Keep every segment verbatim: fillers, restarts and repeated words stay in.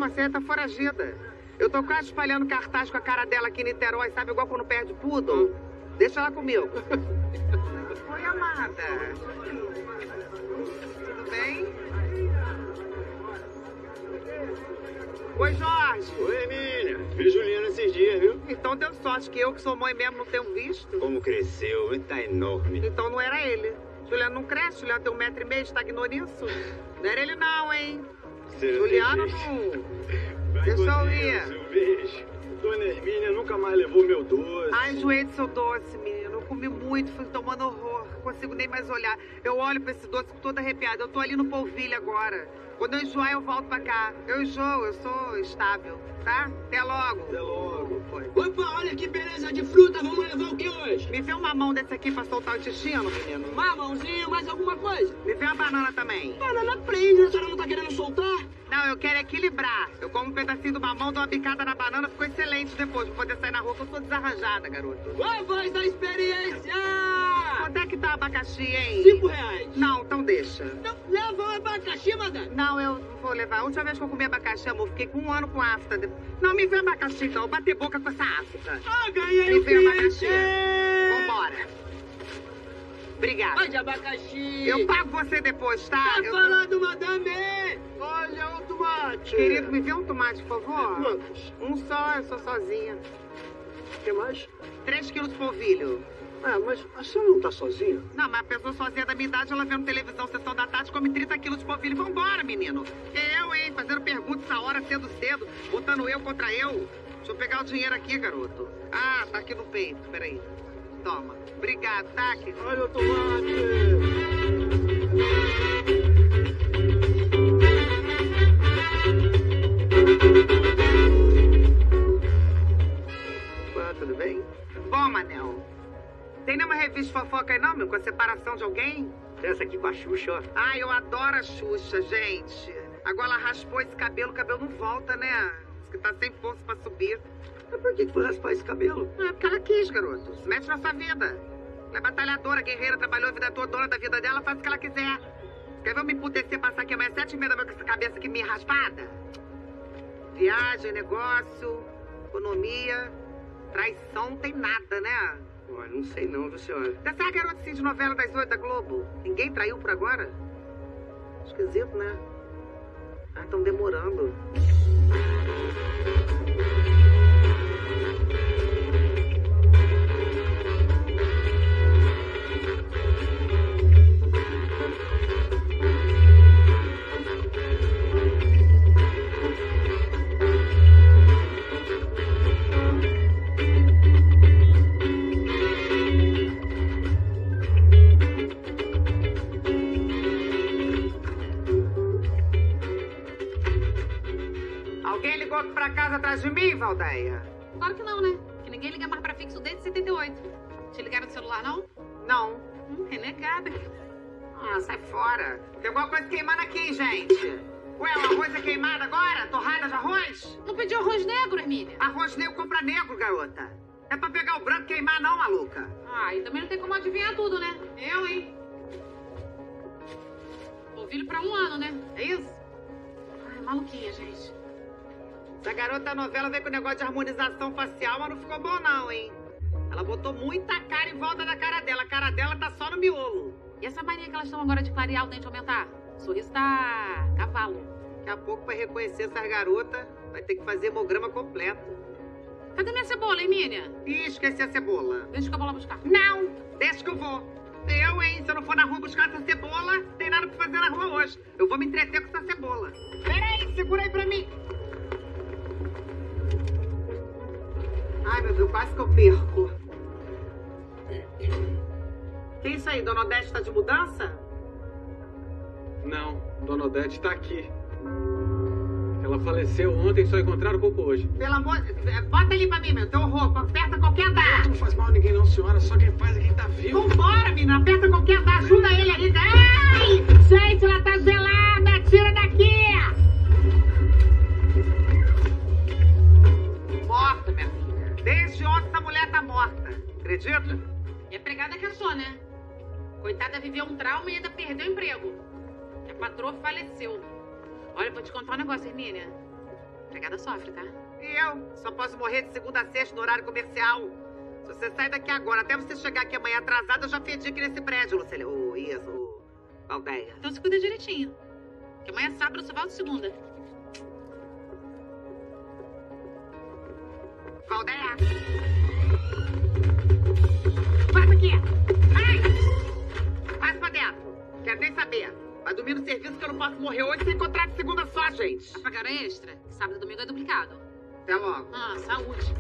Calma, você tá foragida. Eu tô quase espalhando cartaz com a cara dela aqui em Niterói, sabe? Igual quando perde poodle. Deixa ela comigo. Oi, amada. Tudo bem? Oi, Jorge. Oi, Emília. Vi Juliana esses dias, viu? Então deu sorte que eu, que sou mãe mesmo, não tenho visto. Como cresceu, ele tá enorme. Então não era ele. Juliano não cresce, Juliano tem um metro e meio, estagnou nisso. Não era ele não, hein? Você Juliano não... não... Deixa eu ir. Um beijo. Dona Hermínia nunca mais levou meu doce. Ai, enjoei do seu doce, menino. Eu comi muito, fui tomando horror. Não consigo nem mais olhar. Eu olho pra esse doce toda arrepiada. Eu tô ali no polvilho agora. Quando eu enjoar, eu volto pra cá. Eu enjoo, eu sou estável, tá? Até logo. Até logo. Opa, olha que beleza de fruta. Vamos levar o que hoje? Me vê um mamão desse aqui pra soltar o intestino, menino. Mamãozinho, mais alguma coisa? Me vê uma banana também. Banana prende, a senhora não tá querendo soltar? Não, eu quero equilibrar. Eu como um pedacinho do mamão, dou uma picada na banana, ficou excelente depois. Vou poder sair na rua, que eu sou desarranjada, garoto. A voz da experiência! Quanto é que tá o abacaxi, hein? Cinco reais. Não, então deixa. Não, leva o abacaxi, madame. Não, eu não vou levar. A última vez que eu comi abacaxi, amor, fiquei com um ano com afta. Não, me vê abacaxi, então. Eu bater boca com essa afta. Ah, ganhei Me o vê abacaxi. cliente! Vambora. Obrigada. Vai de abacaxi. Eu pago você depois, tá? Tá Eu... falando, madame. Olha o tomate. Querido, me vê um tomate, por favor. Quantos? Um só, eu sou sozinha. O que mais? Três quilos de polvilho. Ah, mas a senhora não tá sozinha? Não, mas a pessoa sozinha da minha idade, ela vendo televisão, sessão da tarde, come trinta quilos de polvilho. Vambora, menino. Eu, hein, fazendo perguntas essa hora, cedo, cedo, botando eu contra eu. Deixa eu pegar o dinheiro aqui, garoto. Ah, tá aqui no peito, peraí. Toma. Obrigado, tá, querido? Olha o tomate. Ah, tudo bem? Bom, Manel. Tem nenhuma revista fofoca aí não, meu? Com a separação de alguém? Essa aqui com a Xuxa, ó. Ai, eu adoro a Xuxa, gente. Agora ela raspou esse cabelo, o cabelo não volta, né? Diz que tá sem força pra subir. Mas por que que foi raspar esse cabelo? É porque ela quis, garoto. Se mete na sua vida. Ela é batalhadora, guerreira, trabalhou a vida toda, dona da vida dela, faz o que ela quiser. Quer ver eu me emputecer, passar aqui amanhã sete e meia da manhã com essa cabeça aqui meio raspada? Viagem, negócio, economia, traição, não tem nada, né? Olha, não sei não, viu, senhora? Dessa garota assim de novela das oito da Globo, ninguém traiu por agora? Esquisito, né? Ah, estão demorando. Alguém ligou aqui pra casa atrás de mim, Valdeia? Claro que não, né? Que ninguém liga mais pra fixo desde setenta e oito. Te ligaram no celular, não? Não. Hum, renegada. Ah, sai fora. Tem alguma coisa queimando aqui, gente. Ué, o arroz é queimado agora? Torrada de arroz? Não pediu arroz negro, Hermínia? Arroz negro compra negro, garota. É pra pegar o branco e queimar não, maluca. Ah, e também não tem como adivinhar tudo, né? Eu, hein? Polvilho pra um ano, né? É isso? Ai, maluquinha, gente. Essa garota da novela veio com o negócio de harmonização facial, mas não ficou bom não, hein? Ela botou muita cara em volta da cara dela. A cara dela tá só no miolo. E essa mania que elas estão agora de clarear o dente aumentar? O sorriso tá cavalo. Daqui a pouco, pra reconhecer essas garotas, vai ter que fazer hemograma completo. Cadê minha cebola, Hermínia? Ih, esqueci a cebola. Deixa que eu vou lá buscar. Não, deixa que eu vou. Eu, hein? Se eu não for na rua buscar essa cebola, não tem nada pra fazer na rua hoje. Eu vou me entreter com essa cebola. Peraí, segura aí pra mim. Ai, meu Deus, quase que eu perco. Que isso aí, Dona Odete tá de mudança? Não, Dona Odete tá aqui. Ela faleceu ontem e só encontraram o corpo hoje. Pelo amor de Deus, bota ali pra mim, meu. Teu roupa, aperta qualquer andar. Não faz mal a ninguém não, senhora. Só quem faz é quem tá vivo. Vambora, menina, aperta qualquer andar. Ajuda ele ali. Ai, gente, ela tá gelada. Tira daqui. Morta, minha filha. Desde ontem essa mulher tá morta. Acredita? E a pregada que achou, né? Coitada, viveu um trauma e ainda perdeu o emprego. A patroa faleceu. Olha, vou te contar um negócio, Hermínia. Empregada sofre, tá? E eu? Só posso morrer de segunda a sexta no horário comercial. Se você sair daqui agora, até você chegar aqui amanhã atrasada, eu já fedi aqui nesse prédio, Lucélia. Ô, isso, ô, Valdeia. Então se cuida direitinho. Que amanhã é sábado, eu só volto segunda. Valdeia! Passa aqui! Ai! Passa pra dentro. Quero nem saber. Vai dormir no serviço que eu não posso morrer hoje sem contrato de segunda só, gente. Vai pagar hora extra? Que sábado e domingo é duplicado. Até logo. Ah, saúde.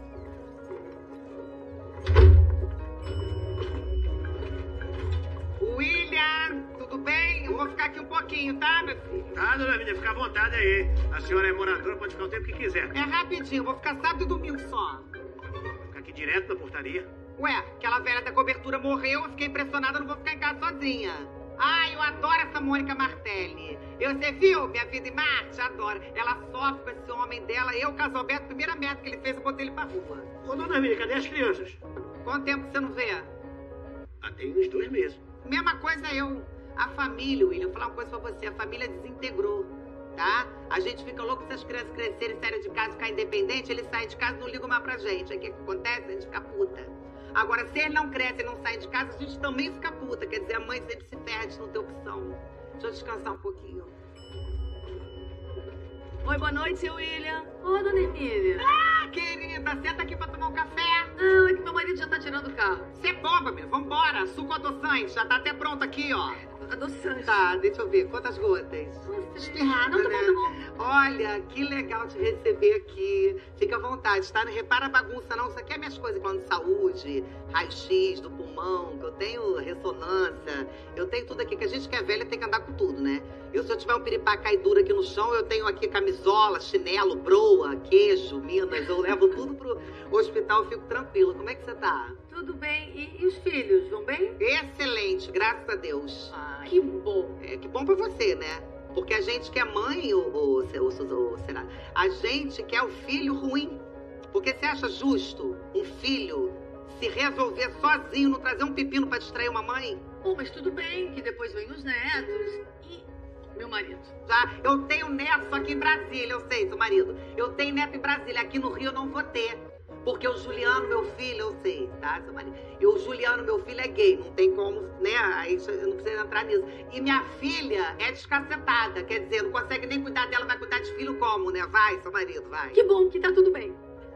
William, tudo bem? Eu vou ficar aqui um pouquinho, tá, meu filho? Tá, dona Hermínia, fica à vontade aí. A senhora é moradora, pode ficar o tempo que quiser. É rapidinho, vou ficar sábado e domingo só. Fica aqui direto na portaria. Ué, aquela velha da cobertura morreu, eu fiquei impressionada, não vou ficar em casa sozinha. Ai, eu adoro essa Mônica Martelli. Eu, você viu Minha Vida em Marte? Adoro. Ela sofre com esse homem dela. Eu, Casalberto, primeira meta que ele fez, eu botei ele pra rua. Ô, dona Hermínia, cadê as crianças? Quanto tempo você não vê? Ah, tem uns dois meses. Mesma coisa eu. A família, William, vou falar uma coisa pra você. A família desintegrou, tá? A gente fica louco se as crianças crescerem, saírem de casa, ficar independente, eles saem de casa e não ligam mais pra gente. Aí o que que acontece? A gente fica puta. Agora, se eles não crescem e não saem de casa, a gente também fica puta. Quer dizer, a mãe sempre se perde, não tem opção. Deixa eu descansar um pouquinho. Oi, boa noite, seu William. Ô, dona Hermínia. Ah, querida, senta aqui pra tomar um café. Não, é que meu marido já tá tirando o carro. Você é bomba, meu. Vambora. Suco adoçante. Já tá até pronto aqui, ó. Adoçante. Tá, deixa eu ver. Quantas gotas? Espirrada, Não, tá né? bom, tá bom. Olha, que legal te receber aqui. Fica à vontade, tá? Não repara a bagunça, não. Isso aqui é minhas coisas, plano de saúde, raio-x do pulmão, que eu tenho ressonância. Eu tenho tudo aqui, que a gente que é velha tem que andar com tudo, né? Eu, se eu tiver um piripá caidura aqui no chão, eu tenho aqui camisola, chinelo, broa, queijo, minas. Eu levo tudo pro hospital e fico tranquila. Como é que você tá? Tudo bem. E, e os filhos, vão bem? Excelente, graças a Deus. Ah, que bom. É, que bom pra você, né? Porque a gente que é mãe, ou, ou, ou, ou será? A gente quer o filho ruim. Porque você acha justo um filho se resolver sozinho, não trazer um pepino pra distrair uma mãe? Bom, mas tudo bem, que depois vem os netos e meu marido. Já, eu tenho neto só aqui em Brasília, eu sei, seu marido. Eu tenho neto em Brasília, aqui no Rio eu não vou ter. Porque o Juliano, meu filho, eu sei, tá, seu marido? E o Juliano, meu filho, é gay, não tem como, né? Aí eu não preciso entrar nisso. E minha filha é descacetada, quer dizer, não consegue nem cuidar dela, vai cuidar de filho como, né? Vai, seu marido, vai. Que bom que tá tudo bem.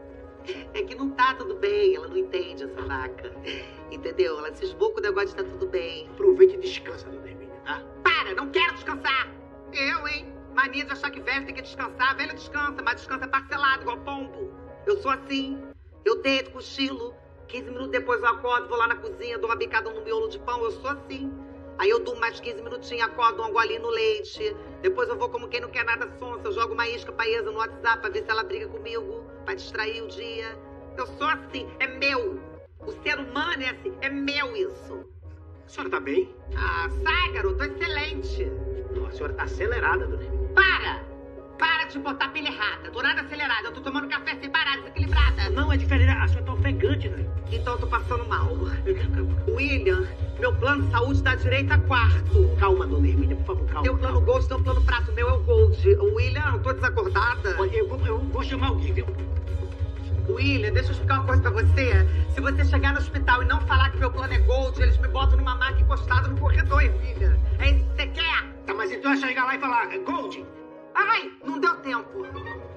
É que não tá tudo bem, ela não entende essa vaca. Entendeu? Ela se esboca o negócio de tá tudo bem. Aproveite e descansa, dona Hermínia, tá? Para, não quero descansar. Eu, hein? Mania de achar que velho tem que descansar. Velho descansa, mas descansa parcelado, igual pombo. Eu sou assim. Eu deito, cochilo. quinze minutos depois eu acordo, vou lá na cozinha, dou uma bicada no miolo de pão. Eu sou assim. Aí eu durmo mais quinze minutinhos, acordo, dou um golinho no leite. Depois eu vou como quem não quer nada sonsa. Eu jogo uma isca pra Isa no WhatsApp pra ver se ela briga comigo, pra distrair o dia. Eu sou assim, é meu. O ser humano é assim, é meu isso. A senhora tá bem? Ah, sai, garoto, excelente. Não, a senhora tá acelerada, dona Hermínia. Para! Para de botar pilha errada. Tô nada acelerada, eu tô tomando café sem parar, desequilibrada. Não, é diferente. A senhora tá ofegante, né? Então eu tô passando mal. William, meu plano de saúde dá direito a quarto. Calma, dona Hermínia, por favor, calma. Teu plano Gold, teu plano prato, meu é o Gold. William, eu tô desacordada. Olha, eu vou, eu vou chamar alguém, viu? William, deixa eu explicar uma coisa pra você. Se você chegar no hospital e não falar que meu plano é Gold, eles me botam numa maca encostada no corredor, filha. É isso que você quer? Tá, mas então é só chegar lá e falar, Gold. Ai, não deu tempo.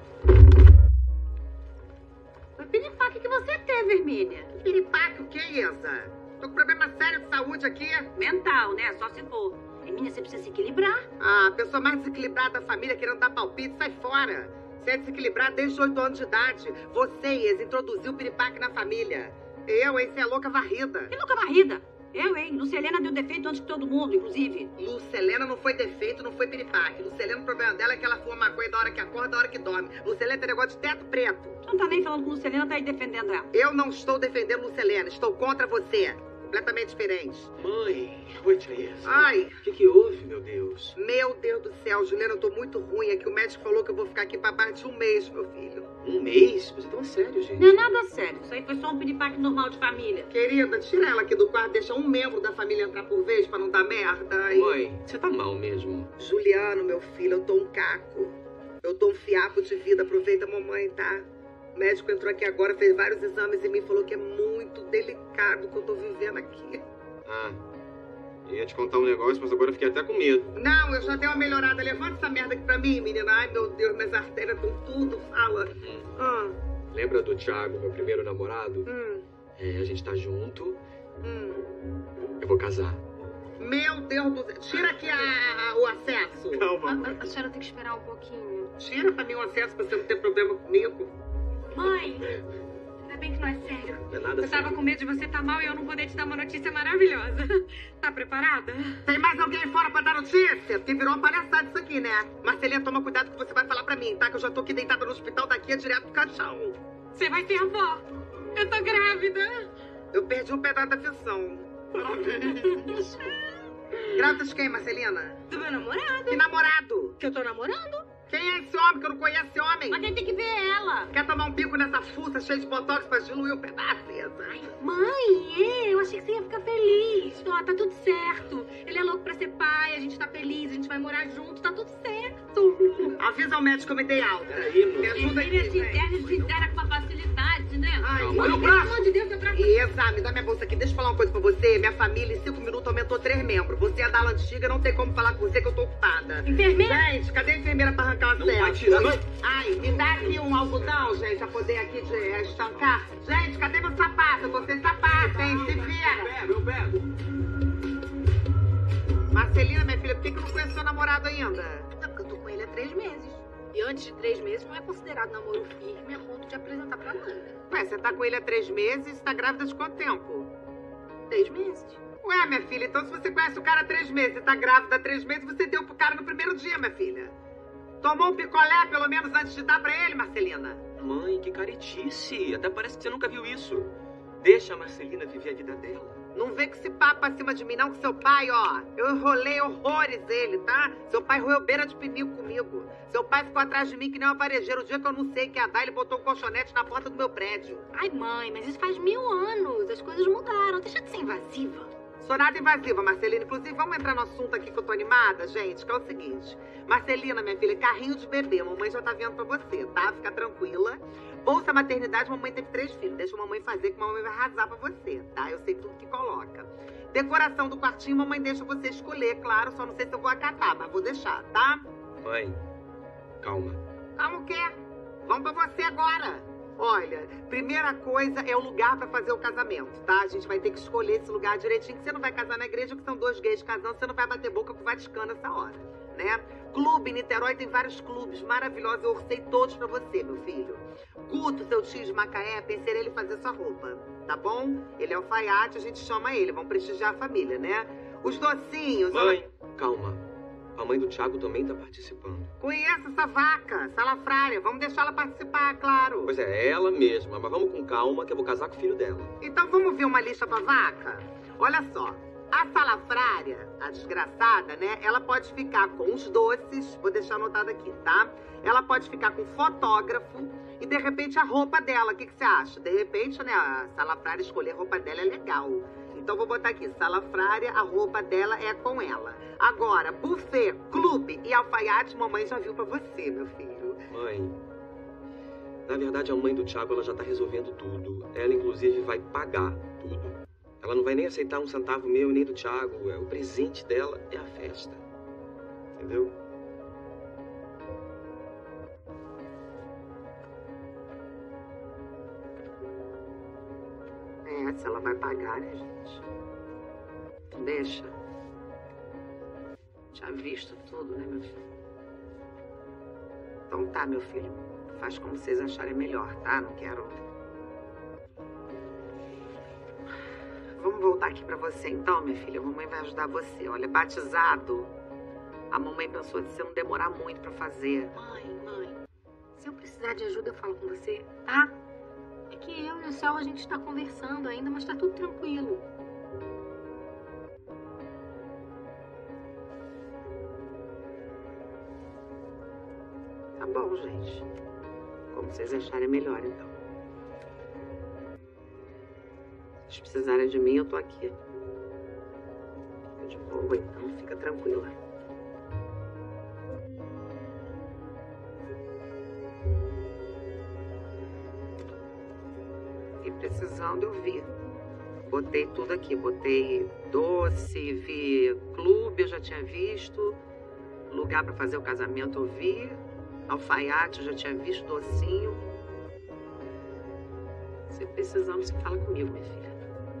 Que piripaque que você teve, Hermínia? Piripaque, o que, Isa? Tô com problema sério de saúde aqui. Mental, né? Só se for. Hermínia, você precisa se equilibrar. Ah, a pessoa mais desequilibrada da família querendo dar palpite, sai fora. Você é desequilibrado desde oito anos de idade. Você, Isa, introduziu o piripaque na família. Eu, hein, você é louca varrida. Que louca varrida. Eu, hein? Lucelena deu defeito antes que todo mundo, inclusive. Lucelena não foi defeito, não foi piripaque. Lucelena, o problema dela é que ela fuma maconha da hora que acorda, da hora que dorme. Lucelena tem negócio de teto preto. Você não tá nem falando com Lucelena, tá aí defendendo ela. Eu não estou defendendo Lucelena, estou contra você. Completamente diferente. Mãe, oi, Teresa. Ai. O que que houve, meu Deus? Meu Deus do céu, Juliana, eu tô muito ruim aqui. O médico falou que eu vou ficar aqui pra mais de um mês, meu filho. Um mês? Você tá sério, gente? Não é nada sério. Isso aí foi só um piripaque normal de família. Querida, tira ela aqui do quarto, deixa um membro da família entrar por vez pra não dar merda. Ai. Mãe, você tá mal mesmo. Juliano, meu filho, eu tô um caco. Eu tô um fiapo de vida, aproveita a mamãe, tá? O médico entrou aqui agora, fez vários exames e me falou que é muito delicado o que eu tô vivendo aqui. Ah, eu ia te contar um negócio, mas agora eu fiquei até com medo. Não, eu já dei uma melhorada. Levanta essa merda aqui pra mim, menina. Ai, meu Deus, minhas artérias estão tudo. Fala. Hum. Ah, Lembra do Thiago, meu primeiro namorado? hum, É, a gente tá junto. hum. Eu vou casar. Meu Deus do céu. Tira aqui a, a- o acesso. Calma, A, mãe. a- a senhora tem que esperar um pouquinho. Tira pra mim o acesso pra você não ter problema comigo. Mãe, ainda bem que não é sério. Não é nada Eu tava sério. com medo de você estar mal e eu não poder te dar uma notícia maravilhosa. Tá preparada? Tem mais alguém aí fora pra dar notícia? Porque virou uma palhaçada isso aqui, né? Marcelinha, toma cuidado que você vai falar pra mim, tá? Que eu já tô aqui deitada no hospital, daqui é direto pro caixão. Você vai ser avó. Eu tô grávida. Eu perdi um pedaço da fissão. Grávida de quem, Marcelina? Do meu namorado. Que namorado? Que eu tô namorando. Quem é esse homem que eu não conheço esse homem? Mas quem tem que ver é ela. Quer tomar um pico nessa fuça cheia de botox pra diluir o pedaço? Ai, Mãe, é, eu achei que você ia ficar feliz. Ó, tá tudo certo. Ele é louco pra ser pai, a gente tá feliz, a gente vai morar junto, tá tudo certo. avisa ao médico que eu me dei alta. Peraí, moço. Me ajuda aqui, Ele se gente. interna, se interna com uma facilidade, né? Ai, Calma, olha o Pelo braço. amor de Deus, meu braço. Isa, me dá minha bolsa aqui. Deixa eu falar uma coisa pra você. Minha família, em cinco minutos, aumentou três membros. Você é da ala antiga, não tem como falar com você que eu tô ocupada. Enfermeira? Gente, cadê a enfermeira pra arrancar o Não vai acesso? tirar, não. Ai, me dá aqui um algodão, gente, pra poder aqui de, eh, estancar. Gente, cadê meu sapato? Eu tô sem sapato, hein? Se vira. pego, eu pego. Marcelina, minha filha, por que que não conhece seu namorado ainda? Não, porque eu tô com ele há três meses. E antes de três meses não é considerado namoro firme a ponto de apresentar pra mãe. Ué, você tá com ele há três meses e tá grávida de quanto tempo? Três meses? Ué, minha filha, então se você conhece o cara há três meses e tá grávida há três meses, você deu pro cara no primeiro dia, minha filha. Tomou um picolé, pelo menos, antes de dar pra ele, Marcelina? Mãe, que caretice. Até parece que você nunca viu isso. Deixa a Marcelina viver a vida dela. Não vem com esse papo acima de mim, não, que seu pai, ó, eu enrolei horrores ele, tá? Seu pai roeu beira de pinico comigo. Seu pai ficou atrás de mim que nem uma varejeira. O dia que eu não sei que ia dar, ele botou um colchonete na porta do meu prédio. Ai, mãe, mas isso faz mil anos. As coisas mudaram. Deixa de ser invasiva. Sou nada invasiva, Marcelina. Inclusive, vamos entrar no assunto aqui que eu tô animada, gente, que é o seguinte. Marcelina, minha filha, carrinho de bebê. Mamãe já tá vendo pra você, tá? Fica tranquila. Bolsa maternidade, mamãe teve três filhos. Deixa a mamãe fazer, que a mamãe vai arrasar pra você, tá? Eu sei tudo que coloca. Decoração do quartinho, mamãe deixa você escolher, claro. Só não sei se eu vou acatar, mas vou deixar, tá? Mãe, calma. Calma o quê? Vamos pra você agora. Olha, primeira coisa é o lugar pra fazer o casamento, tá? A gente vai ter que escolher esse lugar direitinho, que você não vai casar na igreja, que são dois gays casando, você não vai bater boca com o Vaticano nessa hora, né? Clube, Niterói tem vários clubes maravilhosos, eu orcei todos pra você, meu filho. Guto, seu tio de Macaé, pensei nele fazer sua roupa, tá bom? Ele é alfaiate, a gente chama ele, vamos prestigiar a família, né? Os docinhos... Mãe, calma. A mãe do Thiago também tá participando. Conheço essa vaca, salafrária, vamos deixar ela participar, claro. Pois é, ela mesma. Mas vamos com calma que eu vou casar com o filho dela. Então vamos ver uma lista pra vaca? Olha só, a salafrária, a desgraçada, né? Ela pode ficar com os doces, vou deixar anotado aqui, tá? Ela pode ficar com fotógrafo e, de repente, a roupa dela. O que, que você acha? De repente, né, a salafrária escolher a roupa dela é legal. Então vou botar aqui, salafrária, a roupa dela é com ela. Agora, buffet, clube e alfaiate, mamãe já viu pra você, meu filho. Mãe, na verdade a mãe do Thiago ela já tá resolvendo tudo. Ela inclusive vai pagar tudo. Ela não vai nem aceitar um centavo meu e nem do Thiago. É, o presente dela é a festa. Entendeu? É, se ela vai pagar, né, gente? Deixa. Já visto tudo, né, meu filho? Então tá, meu filho. Faz como vocês acharem melhor, tá? Não quero... Vamos voltar aqui pra você, então, minha filha. A mamãe vai ajudar você. Olha, batizado. A mamãe pensou de você não demorar muito pra fazer. Mãe, mãe, se eu precisar de ajuda, eu falo com você, tá? É que eu e o Céu, a gente tá conversando ainda, mas tá tudo tranquilo. Tá bom, gente. Como vocês acharem melhor, então. Se vocês precisarem de mim, eu tô aqui. Fica de boa, então. Fica tranquila. transando, eu vi. Botei tudo aqui. Botei doce, vi clube, eu já tinha visto. Lugar pra fazer o casamento, eu vi. Alfaiate, eu já tinha visto. Docinho. Se precisando, você fala comigo, minha filha.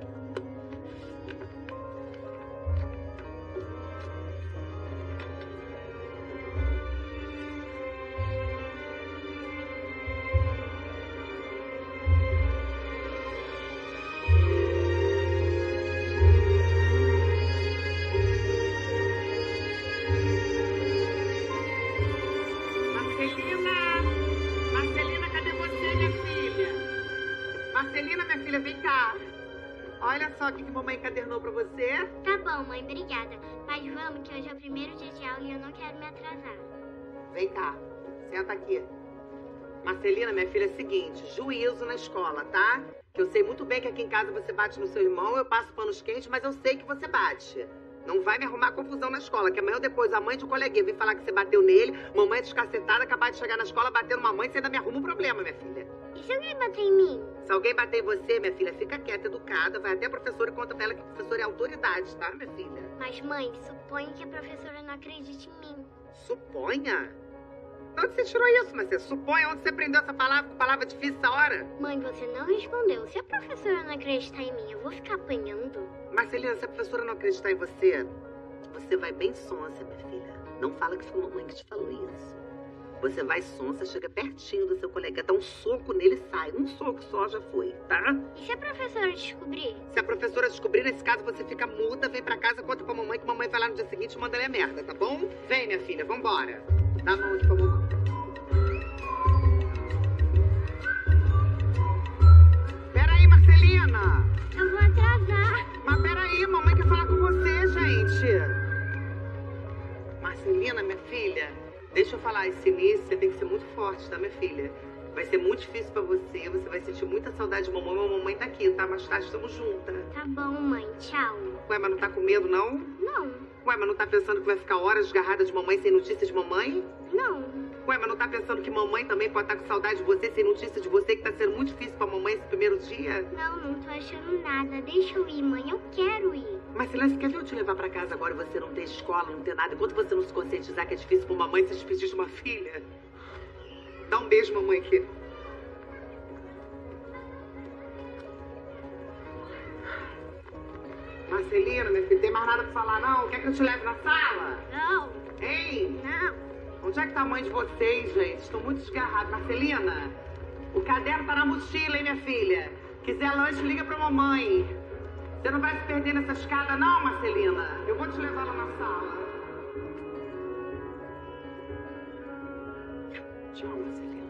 O que, que mamãe encadernou pra você? Tá bom, mãe, obrigada. Mas vamos, que hoje é o primeiro dia de aula e eu não quero me atrasar. Vem cá, senta aqui. Marcelina, minha filha, é o seguinte, juízo na escola, tá? Que eu sei muito bem que aqui em casa você bate no seu irmão, eu passo panos quentes, mas eu sei que você bate. Não vai me arrumar confusão na escola, que amanhã ou depois a mãe de um coleguinha vem falar que você bateu nele, mamãe descacetada, acabar de chegar na escola batendo uma mãe, você ainda me arruma um problema, minha filha. E se alguém bater em mim? Se alguém bater em você, minha filha, fica quieta, educada, vai até a professora e conta pra ela que a professora é autoridade, tá, minha filha? Mas, mãe, suponho que a professora não acredite em mim. Suponha? De onde você tirou isso, mas você supõe? Onde você aprendeu essa palavra, com palavra difícil essa hora? Mãe, você não respondeu. Se a professora não acreditar em mim, eu vou ficar apanhando? Marcelina, se a professora não acreditar em você, você vai bem sonsa, minha filha. Não fala que foi a mamãe que te falou isso. Você vai sonsa, chega pertinho do seu colega, dá um soco nele e sai. Um soco só já foi, tá? E se a professora descobrir? Se a professora descobrir, nesse caso você fica muda, vem pra casa, conta pra mamãe que mamãe vai lá no dia seguinte e manda ela a merda, tá bom? Vem, minha filha, vambora. Dá a mão aqui pra mamãe. Peraí, Marcelina. Eu vou atrasar. Mas peraí, mamãe quer falar com você, gente. Marcelina, minha filha, deixa eu falar, esse início você tem que ser muito forte, tá, minha filha? Vai ser muito difícil pra você, você vai sentir muita saudade de mamãe, mas a mamãe tá aqui, tá? Mais tarde estamos juntas. Tá bom, mãe, tchau. Ué, mas não tá com medo, não? Não. Ué, mas não tá pensando que vai ficar horas desgarrada de mamãe sem notícia de mamãe? Não. Ué, mas não tá pensando que mamãe também pode estar com saudade de você sem notícia de você, que tá sendo muito difícil pra mamãe esse primeiro dia? Não, não tô achando nada. Deixa eu ir, mãe, eu quero ir. Mas, Silêncio, quer ver eu te levar pra casa agora e você não ter escola, não ter nada? Enquanto você não se conscientizar que é difícil pra uma mãe se despedir de uma filha? Dá um beijo, mamãe, aqui. Marcelina, minha filha, tem mais nada pra falar, não? Quer que eu te leve na sala? Não. Hein? Não. Onde é que tá a mãe de vocês, gente? Estão muito desgarrados. Marcelina, o caderno tá na mochila, hein, minha filha? Quiser lanche, liga pra mamãe. Você não vai se perder nessa escada, não, Marcelina? Eu vou te levar lá na sala. Tchau, Marcelina.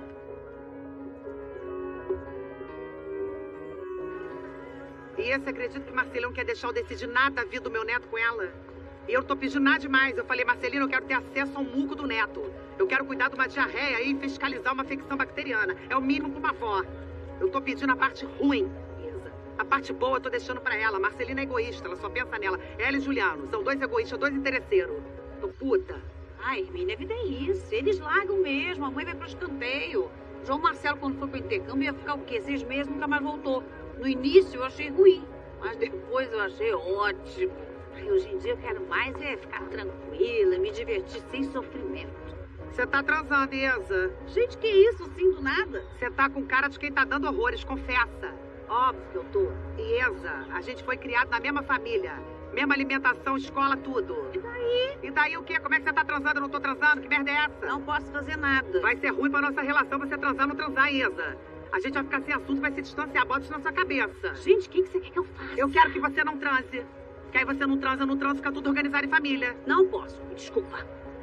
E você acredita que Marcelino quer deixar eu decidir nada da vida do meu neto com ela? E eu não tô pedindo nada demais. Eu falei, Marcelino, eu quero ter acesso ao muco do neto. Eu quero cuidar de uma diarreia e fiscalizar uma infecção bacteriana. É o mínimo pra uma avó. Eu tô pedindo a parte ruim. A parte boa eu tô deixando pra ela. Marcelina é egoísta, ela só pensa nela. Ela e Juliano são dois egoístas, dois interesseiros. Tô puta. Ai, Hermínia, a vida é isso. Eles largam mesmo, a mãe vai pro escanteio. João Marcelo, quando foi pro intercâmbio, ia ficar o quê? Seis meses, nunca mais voltou. No início eu achei ruim, mas depois eu achei ótimo. Ai, hoje em dia eu quero mais é ficar tranquila, me divertir sem sofrimento. Você tá transando, Isa. Gente, que isso, assim, do nada? Você tá com cara de quem tá dando horrores, confessa. Óbvio que eu tô. Isa, a gente foi criado na mesma família. Mesma alimentação, escola, tudo. E daí? E daí o quê? Como é que você tá transando? Eu não tô transando? Que merda é essa? Não posso fazer nada. Vai ser ruim pra nossa relação você transar ou não transar, Isa. A gente vai ficar sem assunto, vai se distanciar. Bota isso na sua cabeça. Gente, o que, que você quer que eu faça? Eu quero que você não transe. Que aí você não transa, não transa, fica tudo organizado em família. Não posso, me desculpa.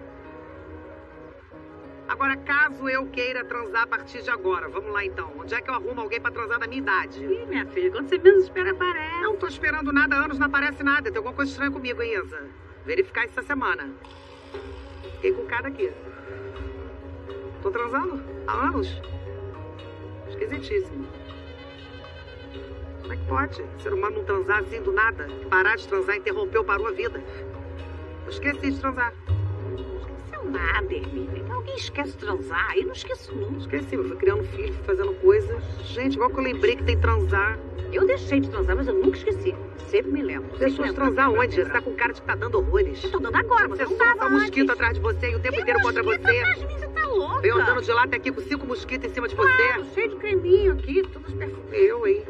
Agora, caso eu queira transar a partir de agora, vamos lá então. Onde é que eu arrumo alguém pra transar da minha idade? Ih, minha filha, quando você menos espera, aparece. Não tô esperando nada, há anos não aparece nada. Tem alguma coisa estranha comigo, hein, Isa? Verificar isso essa semana. Fiquei com cara aqui. Tô transando há anos. Esquisitíssimo. Como é que pode? O ser humano não transar assim do nada? Parar de transar, interrompeu, parou a vida. Eu esqueci de transar. Esqueceu nada, Hermínia. Alguém esquece transar? Eu não esqueço nunca. Esqueci, eu fui criando filho, fui fazendo coisas. Gente, igual que eu lembrei que tem transar. Eu deixei de transar, mas eu nunca esqueci. Sempre me lembro. Deixou de transar onde? Você tá com cara de que tá dando horrores. Eu tô dando agora, mas você eu não solta tava mosquito antes. atrás de você e o tempo Que inteiro contra mosquito você. atrás de mim? Você tá louca? Veio andando de lá até aqui com cinco mosquitos em cima de você. Claro, cheio de creminho aqui, todos perfumados. Eu, hein?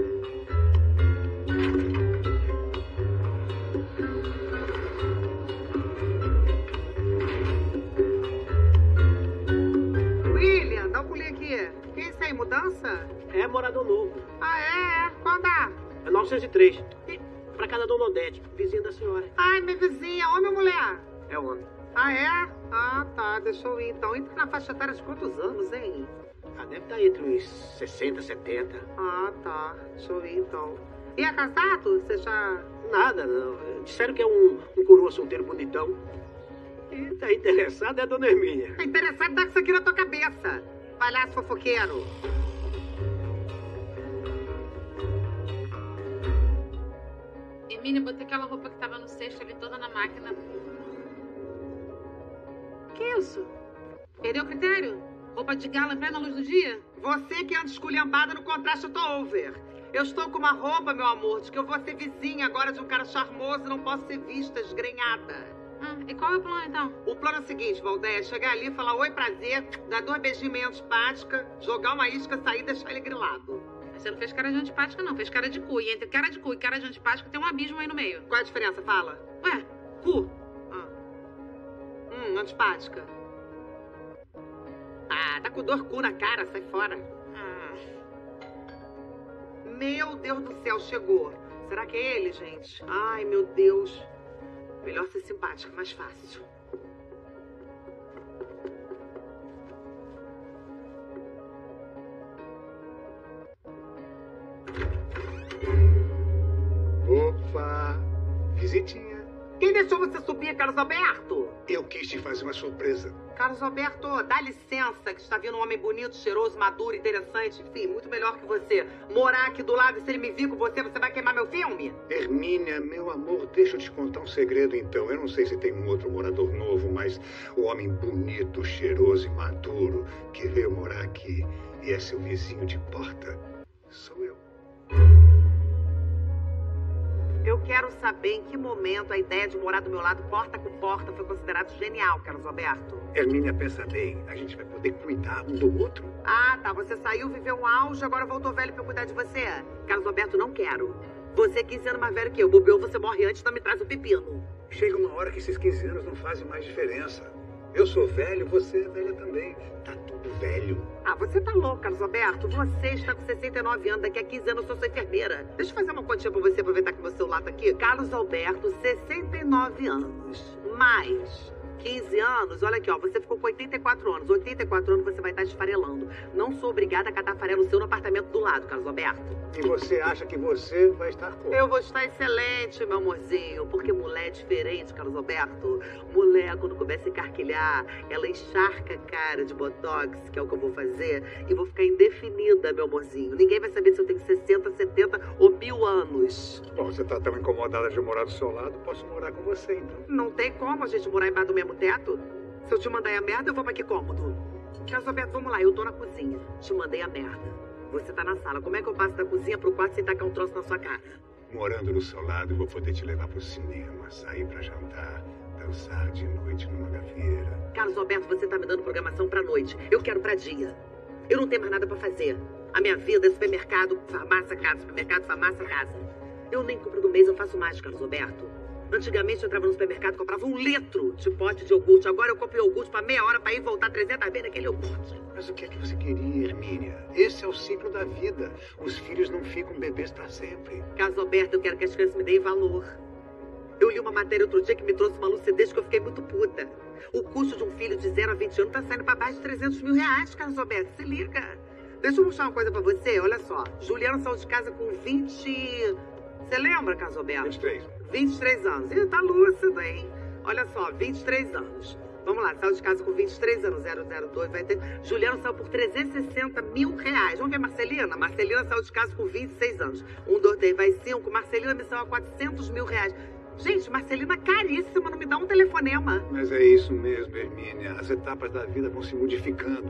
William, dá um pulinho aqui. Que é isso aí, mudança? É morador novo. Ah, é? é. Qual andar? É novecentos e três. Pra casa da Dona Odete, vizinha da senhora. Ai, minha vizinha. Homem ou mulher? É homem. Ah, é? Ah, tá. Deixa eu ir. Então, entra na faixa etária de quantos anos, hein? Ah, deve estar entre uns sessenta, setenta. Ah, tá. Deixa eu ir, então. E é casado? Você já... Nada, não. Disseram que é um, um coroa solteiro bonitão. E tá interessado é a Dona Hermínia. Tá interessado em dar isso aqui na tua cabeça. Palhaço fofoqueiro. Hermínia, botei aquela roupa que tava no cesto ali toda na máquina. Que isso? Perdeu o critério? Roupa de gala em plena luz do dia? Você que anda esculhambada no contraste, eu tô over. Eu estou com uma roupa, meu amor, de que eu vou ser vizinha agora de um cara charmoso e não posso ser vista esgrenhada. Ah, e qual é o plano, então? O plano é o seguinte, Valdéia, chegar ali, falar oi, prazer, dar dois beijinhos meio antipática, jogar uma isca, sair e deixar ele grilado. Você não fez cara de antipática, não. Fez cara de cu. E entre cara de cu e cara de antipática tem um abismo aí no meio. Qual é a diferença? Fala. Ué, cu. Ah. Hum, antipática. Ah, tá com dor cu na cara, sai fora. Ah. Meu Deus do céu, chegou. Será que é ele, gente? Ai, meu Deus. Melhor ser simpática, mais fácil. Opa, visitinha. Quem deixou você subir, Carlos Alberto? Eu quis te fazer uma surpresa. Carlos Alberto, dá licença, que está vindo um homem bonito, cheiroso, maduro, interessante, enfim, muito melhor que você. Morar aqui do lado, e se ele me vir com você, você vai queimar meu filme? Hermínia, meu amor, deixa eu te contar um segredo então. Eu não sei se tem um outro morador novo, mas o homem bonito, cheiroso e maduro que veio morar aqui e é seu vizinho de porta sou eu. Eu quero saber em que momento a ideia de morar do meu lado, porta com porta, foi considerado genial, Carlos Alberto. Hermínia, pensa bem, a gente vai poder cuidar um do outro. Ah, tá, você saiu, viveu um auge, agora voltou velho pra eu cuidar de você. Carlos Alberto, não quero. Você é quinze anos mais velho que eu, bobeou, você morre antes, não me traz um pepino. Chega uma hora que esses quinze anos não fazem mais diferença. Eu sou velho, você é velha também. Tá tudo velho. Ah, você tá louco, Carlos Alberto. Você está com sessenta e nove anos, daqui a quinze anos eu sou sua enfermeira. Deixa eu fazer uma continha pra você aproveitar que meu celular tá aqui. Carlos Alberto, sessenta e nove anos. Mais quinze anos, olha aqui, ó. Você ficou com oitenta e quatro anos. oitenta e quatro anos você vai estar esfarelando. Não sou obrigada a catar farelo seu no apartamento do lado, Carlos Alberto. E você acha que você vai estar como? Eu vou estar excelente, meu amorzinho. Porque mulher é diferente, Carlos Alberto. Mulher, quando começa a encarquilhar, ela encharca a cara de botox, que é o que eu vou fazer, e vou ficar indefinida, meu amorzinho. Ninguém vai saber se eu tenho sessenta, setenta ou mil anos. Bom, você tá tão incomodada de morar do seu lado, posso morar com você, então. Não tem como a gente morar embaixo do mesmo teto. Se eu te mandar a merda, eu vou pra que cômodo? Carlos Alberto, vamos lá, eu tô na cozinha. Te mandei a merda. Você tá na sala. Como é que eu passo da cozinha pro quarto sem tacar um troço na sua cara? Morando do seu lado, eu vou poder te levar pro cinema, sair pra jantar, dançar de noite numa gafieira. Carlos Alberto, você tá me dando programação pra noite. Eu quero pra dia. Eu não tenho mais nada pra fazer. A minha vida é supermercado, farmácia, casa, supermercado, farmácia, casa. Eu nem compro do mês, eu faço mais, Carlos Alberto. Antigamente eu entrava no supermercado e comprava um litro de pote de iogurte. Agora eu compro iogurte pra meia hora pra ir voltar trezentas vezes naquele iogurte. Mas o que é que você queria, Hermínia? Esse é o ciclo da vida. Os filhos não ficam bebês pra sempre. Carlos Alberto, eu quero que as crianças me deem valor. Eu li uma matéria outro dia que me trouxe uma lucidez que eu fiquei muito puta. O custo de um filho de zero a vinte anos tá saindo pra baixo de trezentos mil reais, Carlos Alberto. Se liga. Deixa eu mostrar uma coisa pra você. Olha só. Juliano saiu de casa com vinte... Você lembra, Carlos Alberto? vinte e três. vinte e três anos. Ih, tá lúcido, hein? Olha só, vinte e três anos. Vamos lá, saiu de casa com vinte e três anos, zero zero dois, vai ter... Juliano saiu por trezentos e sessenta mil reais. Vamos ver Marcelina? Marcelina saiu de casa com vinte e seis anos. Um, dois, três, vai cinco. Marcelina me saiu a quatrocentos mil reais. Gente, Marcelina caríssima, não me dá um telefonema. Mas é isso mesmo, Hermínia. As etapas da vida vão se modificando.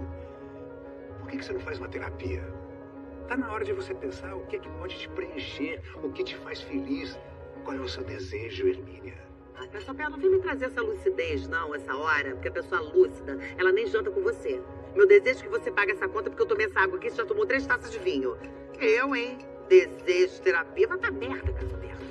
Por que que você não faz uma terapia? Tá na hora de você pensar o que é que pode te preencher, o que te faz feliz. Qual é o seu desejo, Hermínia? Ah, pessoal, não vem me trazer essa lucidez, não, essa hora, porque a pessoa lúcida, ela nem janta com você. Meu desejo é que você pague essa conta porque eu tomei essa água aqui e você já tomou três taças de vinho. Eu, hein? Desejo, terapia, vai pra merda, casa merda.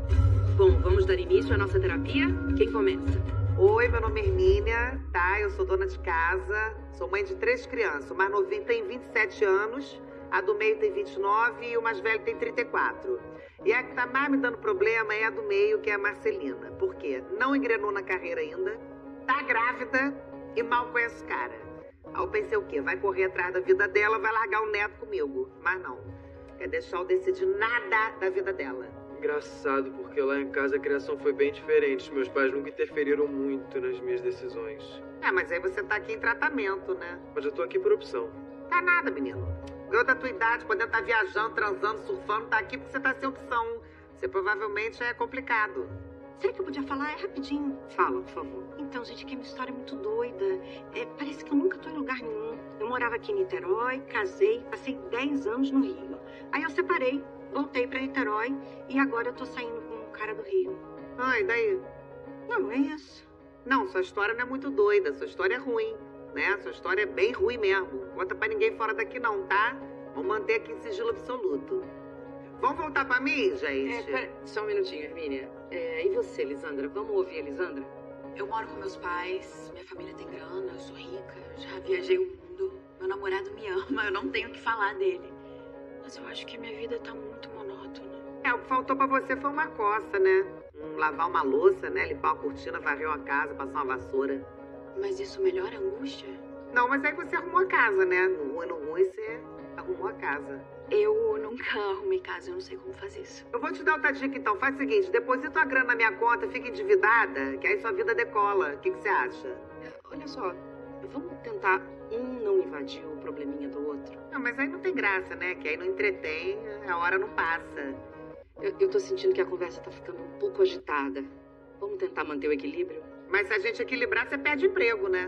Bom, vamos dar início à nossa terapia? Quem começa? Oi, meu nome é Hermínia, tá? Eu sou dona de casa, sou mãe de três crianças. O mais novinho tem vinte e sete anos, a do meio tem vinte e nove e o mais velho tem trinta e quatro. E a que tá mais me dando problema é a do meio, que é a Marcelina. Por quê? Não engrenou na carreira ainda, tá grávida e mal conhece o cara. Aí eu pensei o quê? Vai correr atrás da vida dela, vai largar o neto comigo. Mas não, quer deixar eu decidir nada da vida dela. Engraçado, porque lá em casa a criação foi bem diferente. Meus pais nunca interferiram muito nas minhas decisões. É, mas aí você tá aqui em tratamento, né? Mas eu tô aqui por opção. Tá nada, menino. Eu da tua idade, podendo estar viajando, transando, surfando, tá aqui porque você tá sem opção. Você provavelmente é complicado. Será que eu podia falar? É rapidinho. Fala, por favor. Então, gente, que a minha história é muito doida. É, parece que eu nunca tô em lugar nenhum. Eu morava aqui em Niterói, casei, passei dez anos no Rio. Aí eu separei, voltei pra Niterói e agora eu tô saindo com um cara do Rio. Ah, e daí? Não, é isso. Não, sua história não é muito doida, sua história é ruim, né? Sua história é bem ruim mesmo. Conta pra ninguém fora daqui não, tá? Vamos manter aqui em sigilo absoluto. Vamos voltar pra mim, gente? É, pera, só um minutinho, Hermínia. É, e você, Lisandra? Vamos ouvir a Lisandra? Eu moro com meus pais, minha família tem grana, eu sou rica, já viajei o mundo. Meu namorado me ama, eu não tenho o que falar dele. Mas eu acho que a minha vida tá muito monótona. É, o que faltou pra você foi uma coça, né? Hum, lavar uma louça, né? Limpar uma cortina, varrer uma casa, passar uma vassoura. Mas isso melhora a angústia? Não, mas aí você arrumou a casa, né? No ruim, no ruim, você arrumou a casa. Eu nunca arrumei casa, eu não sei como fazer isso. Eu vou te dar outra dica, então. Faz o seguinte, deposita a grana na minha conta, fica endividada, que aí sua vida decola. O que, que você acha? Olha só, vamos tentar um não invadir o probleminha do outro. Não, mas aí não tem graça, né? Que aí não entretém, a hora não passa. Eu, eu tô sentindo que a conversa tá ficando um pouco agitada. Vamos tentar manter o equilíbrio? Mas se a gente equilibrar, você perde emprego, né?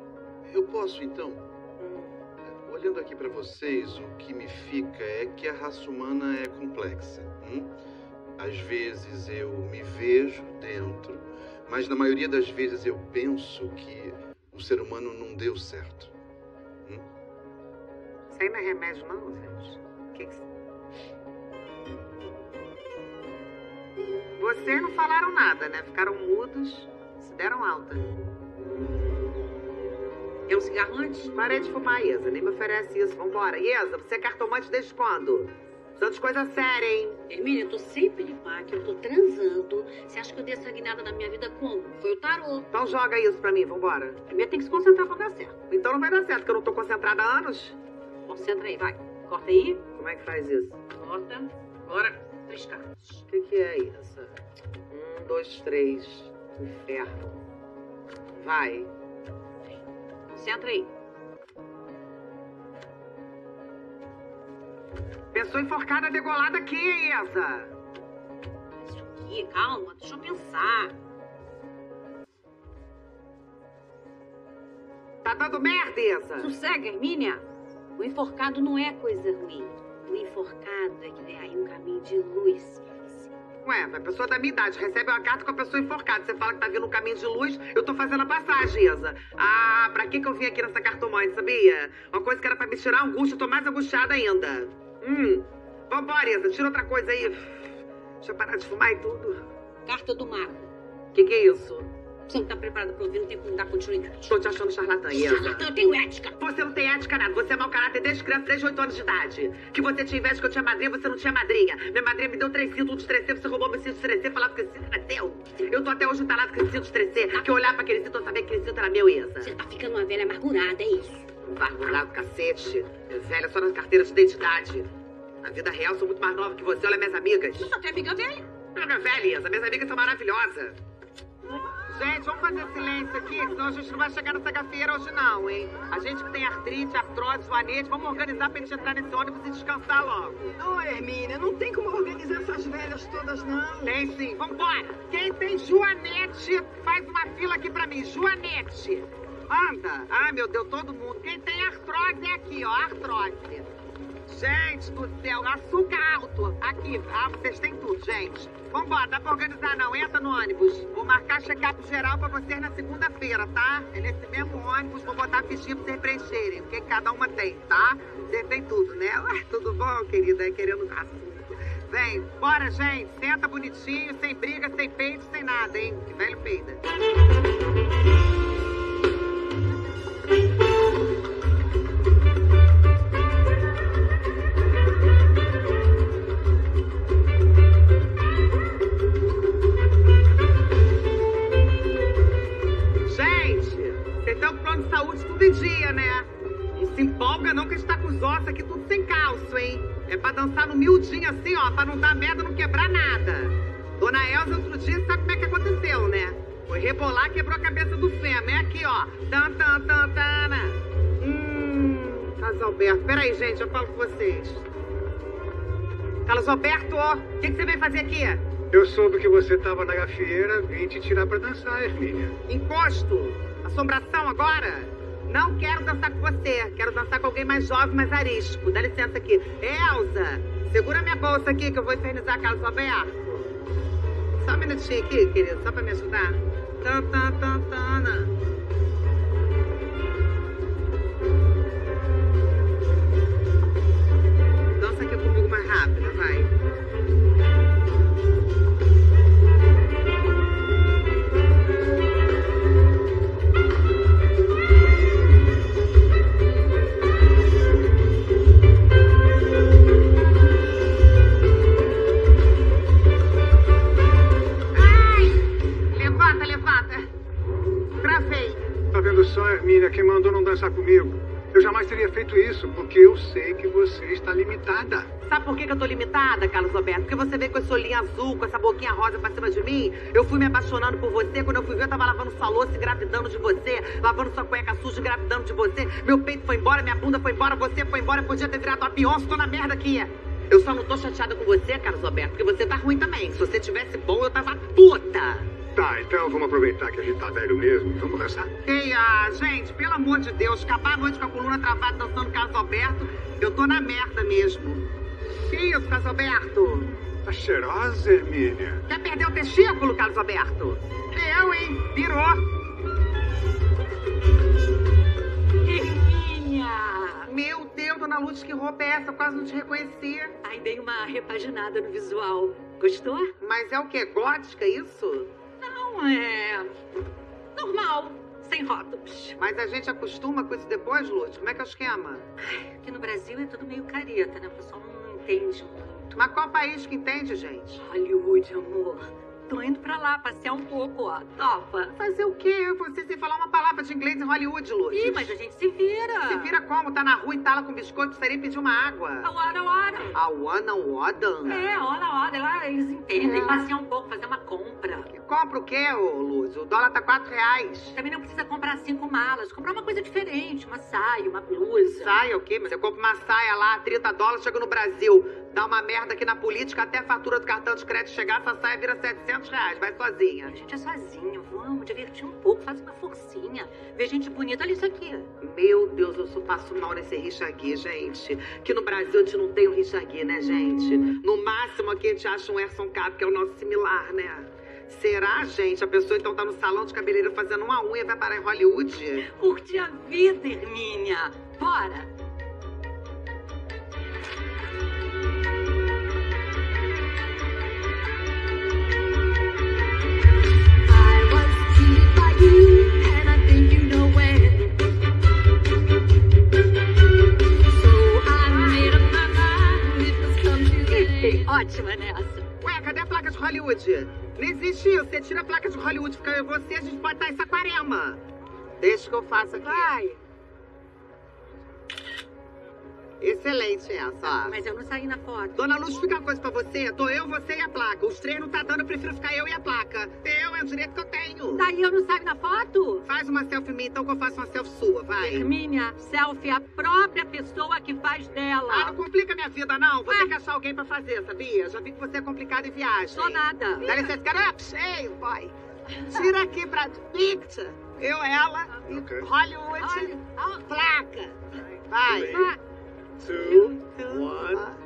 Eu posso, então? Hum. Olhando aqui pra vocês, o que me fica é que a raça humana é complexa. Hum? Às vezes eu me vejo dentro, mas na maioria das vezes eu penso que o ser humano não deu certo. Hum? Isso aí não é remédio, não, gente. O que que... Vocês não falaram nada, né? Ficaram mudos, se deram alta. Quer um cigarro antes? Parei de fumar, Isa. Nem me oferece isso. Vambora. Isa, você é cartomante desde quando? Precisando de coisa séria, hein? Hermínia, eu tô sempre de pac, eu tô transando. Você acha que eu dei essa guinada na minha vida como? Foi o tarô. Então joga isso pra mim, vambora. Primeiro tem que se concentrar pra dar certo. Então não vai dar certo, porque eu não tô concentrada há anos. Concentra aí, vai. Corta aí. Como é que faz isso? Corta. Agora, três cartas. O que, que é isso? Um, dois, três. Inferno. Vai. Concentra aí. Pessoa enforcada, degolada aqui, Isa. Isso aqui, calma, deixa eu pensar. Tá dando merda, Isa. Sossega, Hermínia. O enforcado não é coisa ruim. O enforcado é que vem aí um caminho de luz pra você. Ué, a pessoa da minha idade recebe uma carta com a pessoa enforcada. Você fala que tá vindo um caminho de luz, eu tô fazendo a passagem, Isa. Ah, pra que que eu vim aqui nessa cartomante, sabia? Uma coisa que era pra me tirar angústia, eu tô mais angustiada ainda. Hum, vambora, Isa, tira outra coisa aí. Deixa eu parar de fumar e tudo. Carta do mago. O que que é isso? Você não tá preparada pra ouvir, não tem como dar continuidade. Tô te achando charlatã, Isa. Charlatã, eu tenho ética. Você não tem ética nada, você é mau caráter desde criança, desde oito anos de idade. Que você tinha inveja que eu tinha madrinha, você não tinha madrinha. Minha madrinha me deu três cintos, um de três C, você roubou meu cinto de três C, falava que esse cinto era teu. Eu tô até hoje entalado com esse cinto de três C, que eu olhava pra aquele cinto, eu sabia que aquele cinto era meu, Isa. Você tá ficando uma velha amargurada, é isso. Amargurado, cacete. Velha só nas carteiras de identidade. Na vida real, sou muito mais nova que você, olha minhas amigas. Você só tem amiga velha. Amiga velha, Isa, minhas amigas são maravilhosas. Gente, vamos fazer silêncio aqui, senão a gente não vai chegar nessa gafieira hoje não, hein? A gente que tem artrite, artrose, joanete, vamos organizar pra gente entrar nesse ônibus e descansar logo. Ô, Hermínia, não tem como organizar essas velhas todas, não. Tem sim, vambora. Quem tem joanete, faz uma fila aqui pra mim, joanete. Anda. Ai, meu Deus, todo mundo. Quem tem artrose é aqui, ó, artrose. Gente do céu, açúcar alto. Aqui, ah, vocês têm tudo, gente. Vambora, dá pra organizar não, entra no ônibus. Vou marcar check-up geral pra vocês na segunda-feira, tá? É nesse mesmo ônibus, vou botar a fichinha pra vocês preencherem, o que cada uma tem, tá? Vocês têm tudo, né? Ué, tudo bom, querida? Aí querendo assunto. Vem, bora, gente. Senta bonitinho, sem briga, sem peito, sem nada, hein? Que velho peida. Saúde tudo em dia, né? Não se empolga não que a gente tá com os ossos aqui tudo sem calço, hein? É pra dançar no miudinho assim, ó, pra não dar merda, não quebrar nada. Dona Elza outro dia sabe como é que aconteceu, né? Foi rebolar, quebrou a cabeça do fêmur. É aqui, ó. Tan, tan, tan, tan. Hum, Carlos Alberto. Peraí, gente, eu falo com vocês. Carlos Alberto, o que, que você veio fazer aqui? Eu soube que você tava na gafieira, vim te tirar pra dançar, Hermínia. Encosto? Assombração agora? Não quero dançar com você. Quero dançar com alguém mais jovem, mais arisco. Dá licença aqui. Elza, segura minha bolsa aqui que eu vou infernizar Carlos Alberto. Só um minutinho aqui, querido, só pra me ajudar. Tan, tan, tan, tan. Dança aqui comigo mais rápido, vai. Só, Hermínia, quem mandou não dançar comigo. Eu jamais teria feito isso, porque eu sei que você está limitada. Sabe por que, que eu tô limitada, Carlos Alberto? Porque você veio com esse olhinho azul, com essa boquinha rosa pra cima de mim. Eu fui me apaixonando por você. Quando eu fui ver, eu tava lavando sua louça e engravidando de você. Lavando sua cueca suja e engravidando de você. Meu peito foi embora, minha bunda foi embora, você foi embora. Eu podia ter virado uma Beyoncé, tô na merda aqui. Eu só não tô chateada com você, Carlos Alberto, porque você tá ruim também. Se você tivesse bom, eu tava puta. Tá, então vamos aproveitar que a gente tá velho mesmo e vamos dançar? Ei, ah, gente, pelo amor de Deus, acabar a noite com a coluna travada dançando Carlos Alberto, eu tô na merda mesmo. Que isso, Carlos Alberto? Tá cheirosa, Hermínia. Quer perder o testículo, Carlos Alberto? Eu, hein? Virou. Hermínia! Meu Deus, dona Luz, que roupa é essa? Eu quase não te reconheci. Ai, dei uma repaginada no visual. Gostou? Mas é o quê? Gótica, isso? Não, é... normal, sem rótulos. Mas a gente acostuma com isso depois, Luz? Como é que é o esquema? Ai, aqui no Brasil é tudo meio careta, né? O pessoal não entende muito. Mas qual país que entende, gente? Hollywood, amor. Tô indo pra lá passear um pouco, ó. Topa. Fazer o quê? Você sem falar uma palavra de inglês em Hollywood, Luz? Ih, mas a gente se vira. Se vira como? Tá na rua e tala com biscoito, seria pedir uma água. A hora, a hora. A hora, hora? É, hora, a hora. Lá eles entendem. É. Passear um pouco, fazer uma compra. E compra o quê, ô Luz? O dólar tá quatro reais. Também não precisa comprar cinco malas. Comprar uma coisa diferente. Uma saia, uma blusa. Saia o quê? Mas eu compro uma saia lá, trinta dólares, chega no Brasil. Dá uma merda aqui na política, até a fatura do cartão de crédito chegar, essa saia vira setecentos reais. Vai sozinha. A gente é sozinho, vamos divertir um pouco, faz uma forcinha. Vê gente bonita, olha isso aqui. Meu Deus, eu só passo mal nesse Richard, gente. Que no Brasil a gente não tem o Richard, né, gente? No máximo aqui a gente acha um Erson Cap, que é o nosso similar, né? Será, gente? A pessoa então tá no salão de cabeleireiro fazendo uma unha e vai parar em Hollywood? Curte a vida, Hermínia. Bora! Ótima nessa. Ué, cadê a placa de Hollywood? Não existe isso. Você tira a placa de Hollywood, fica eu e você, a gente pode estar em Saquarema. Deixa que eu faço aqui. Vai. Excelente essa, ó. Mas eu não saí na foto. Dona Luz, fica uma coisa pra você. Tô eu, você e a placa. Os três não tá dando, eu prefiro ficar eu e a placa. Eu, é o direito que eu tenho. Daí eu não saio na foto? Faz uma selfie minha, então, que eu faço uma selfie sua, vai. Hermínia, selfie é a própria pessoa que faz dela. Ah, não complica minha vida, não. Vou ter que achar alguém pra fazer, sabia? Já vi que você é complicado em viagem. Sou nada. Dá licença, cara. Ei, boy. Tira aqui pra picture. Eu, ela e Okay. Hollywood. Olha, ó. Placa. Vai. Three, two, one.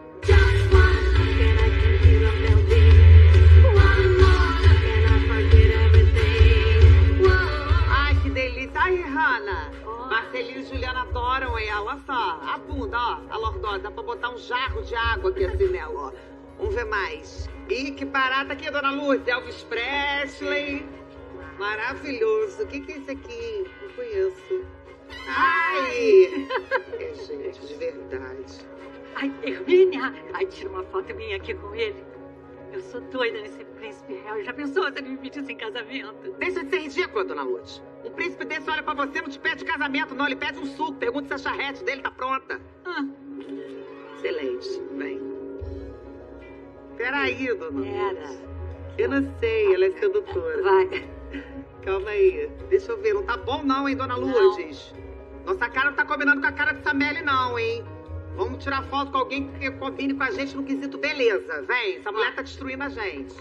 Ai, que delícia. Ai, Rihanna. Marcelinho e Juliana adoram ela. Olha só. A bunda, ó. A lordose. Dá pra botar um jarro de água aqui assim nela, ó. Vamos ver mais. Ih, que barata aqui, Dona Luz. Elvis Presley. Maravilhoso. O que que é isso aqui? Não conheço. Ai! É, gente, de verdade. Ai, Hermínia. Ai, tira uma foto minha aqui com ele. Eu sou doida nesse príncipe real. Já pensou se ele me pedisse em casamento? Deixa de ser ridícula, Dona Luz. Um príncipe desse olha pra você, não te pede casamento, não. Ele pede um suco. Pergunta se a charrete dele tá pronta. Ah. Excelente. Vem. Peraí, Dona Era. Luz. Eu não sei, ela é sedutora. Vai. Calma aí. Deixa eu ver. Não tá bom não, hein, Dona Lourdes? Nossa cara não tá combinando com a cara de Sameli, não, hein? Vamos tirar foto com alguém que combine com a gente no quesito beleza. Vem, essa mulher tá destruindo a gente.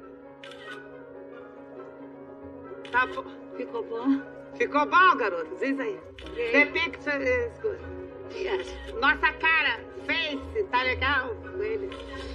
Tá bom. Ficou bom? Ficou bom, garoto? Diz aí. The picture is good. Yes. Nossa cara, face, tá legal? Ele.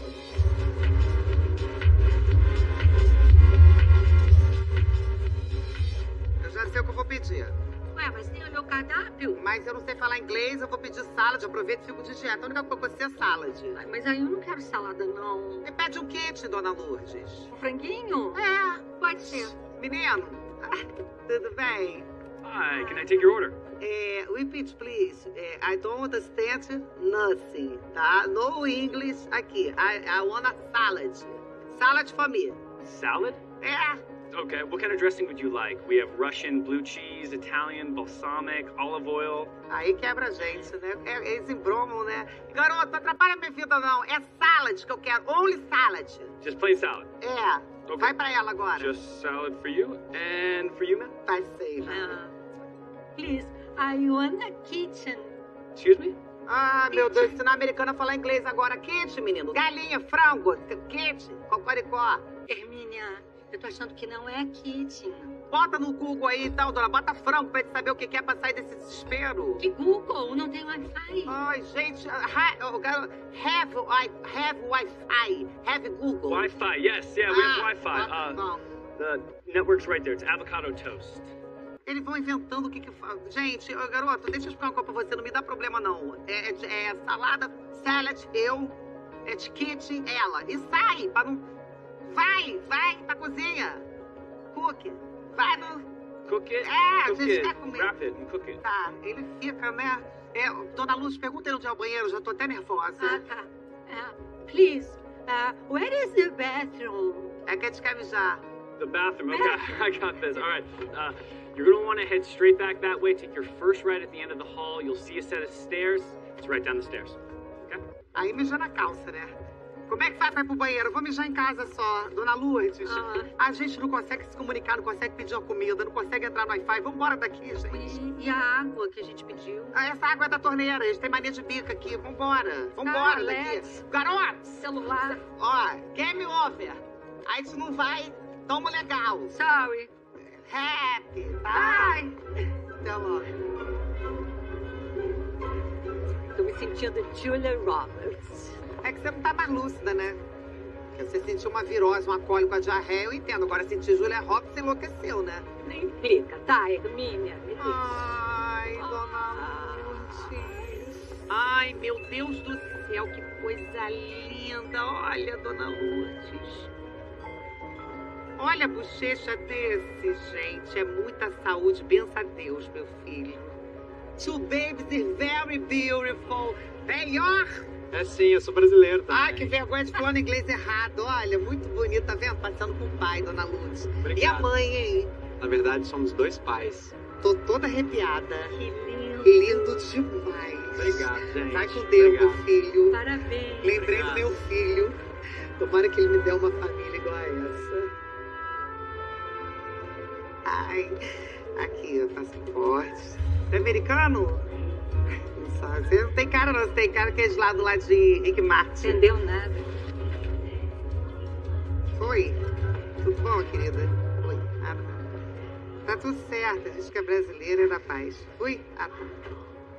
Eu já sei o que eu vou pedir. Ué, mas nem olhou o cardápio? Mas eu não sei falar inglês, eu vou pedir salad. Aproveito e fico de dieta. A única coisa que eu consigo é salad. Ai, mas aí eu não quero salada, não. Me pede um kit, Dona Lourdes. Um franguinho? É. Pode ser. Menino, ah, tudo bem? Hi, can I take your order? É, repeat, please. É, I don't understand nothing, tá? No English aqui. I, I want a salad. Salad for me. Salad? É. Okay, what kind of dressing would you like? We have Russian blue cheese, Italian balsamic, olive oil. Aí quebra a gente, né? É, eles embromam, né? Garoto, não atrapalha minha vida, não. É salad que eu quero. Only salad. Just plain salad. É. Okay. Vai pra ela agora. Just salad for you. And for you, ma'am? Vai ser. Uh, please, I want a kitchen. Excuse me? Ah, meu Deus, ensinar a americana a falar inglês agora. Kit, menino. Galinha, frango, kit, cocoricó. Hermínia, eu tô achando que não é kitchen. Bota no Google aí, então, dona. Bota frango pra gente saber o que é pra sair desse desespero. Que Google? Não tem Wi-Fi. Ai, gente. Ha, oh, have, I, have Wi-Fi. Have Google. Wi-Fi, yes. Yeah, we have Ah, Wi-Fi. ah, Uh, não. the network's right there. It's avocado toast. Eles vão inventando o que que faz. Gente, ô, garoto, deixa eu explicar uma coisa pra você. Não me dá problema, não. É, é, é salada, salad, eu. É de kit, ela. E sai, pra não... Vai, vai pra cozinha. Cook. Vai no... Cook it. É, a cook gente it. quer comer. Wrap it and cook it. Tá, ele fica, né? É, dona Luz, pergunta ele onde é o banheiro, já tô até nervosa. Ah, tá. Uh, please, uh, where is the bathroom? É que é de camijar. The bathroom. Okay, I got this. All right. Uh, you're going to want to head straight back that way. Take your first right at the end of the hall. You'll see a set of stairs. It's right down the stairs. Okay? Aí mija na calça, né? Como é que faz pra ir pro banheiro? Eu vou mijar em casa só. Dona Lourdes, Ah. a gente não consegue se comunicar, não consegue pedir uma comida, não consegue entrar no Wi-Fi. Vamos embora daqui, gente. E, e a água que a gente pediu? Ah, essa água é da torneira, a gente tem mania de bica aqui. Vambora, vambora Ah, daqui. let's. Garoto, Celular. ó, game over. A gente não vai, tamo legal. Sorry. Happy, tá? Bye. Até logo. Tô me sentindo Julia Roberts. É que você não tá mais lúcida, né? Porque você sentiu uma virose, uma cólica, uma diarreia, eu entendo. Agora sentir Julia Roberts, você enlouqueceu, né? Nem implica, tá, Hermínia? Me diz. Ai, dona Lourdes. Ai, meu Deus do céu, que coisa linda. Olha, dona Lourdes. Olha a bochecha desse, gente. É muita saúde. Bença a Deus, meu filho. Two babies is very beautiful. Melhor. É sim, eu sou brasileiro também. Ai, que vergonha de falando inglês errado. Olha, muito bonito, tá vendo? Passando com o pai, dona Lourdes. Obrigado. E a mãe, hein? Na verdade, somos dois pais. Tô toda arrepiada. Que lindo. Lindo demais. Obrigado, gente. Vai com Deus, meu Obrigado. filho. Parabéns. Lembrei do meu filho. Tomara que ele me dê uma família igual a essa. Ai, aqui, o passaporte. É americano? Não sabe. Você não tem cara, não. Você tem cara que é de lá do lado de Rick Martin. Entendeu nada. Oi. Tudo bom, querida? Oi. Ah, tá. Tá tudo certo. A gente que é brasileira é da paz. Oi. Ah, tá.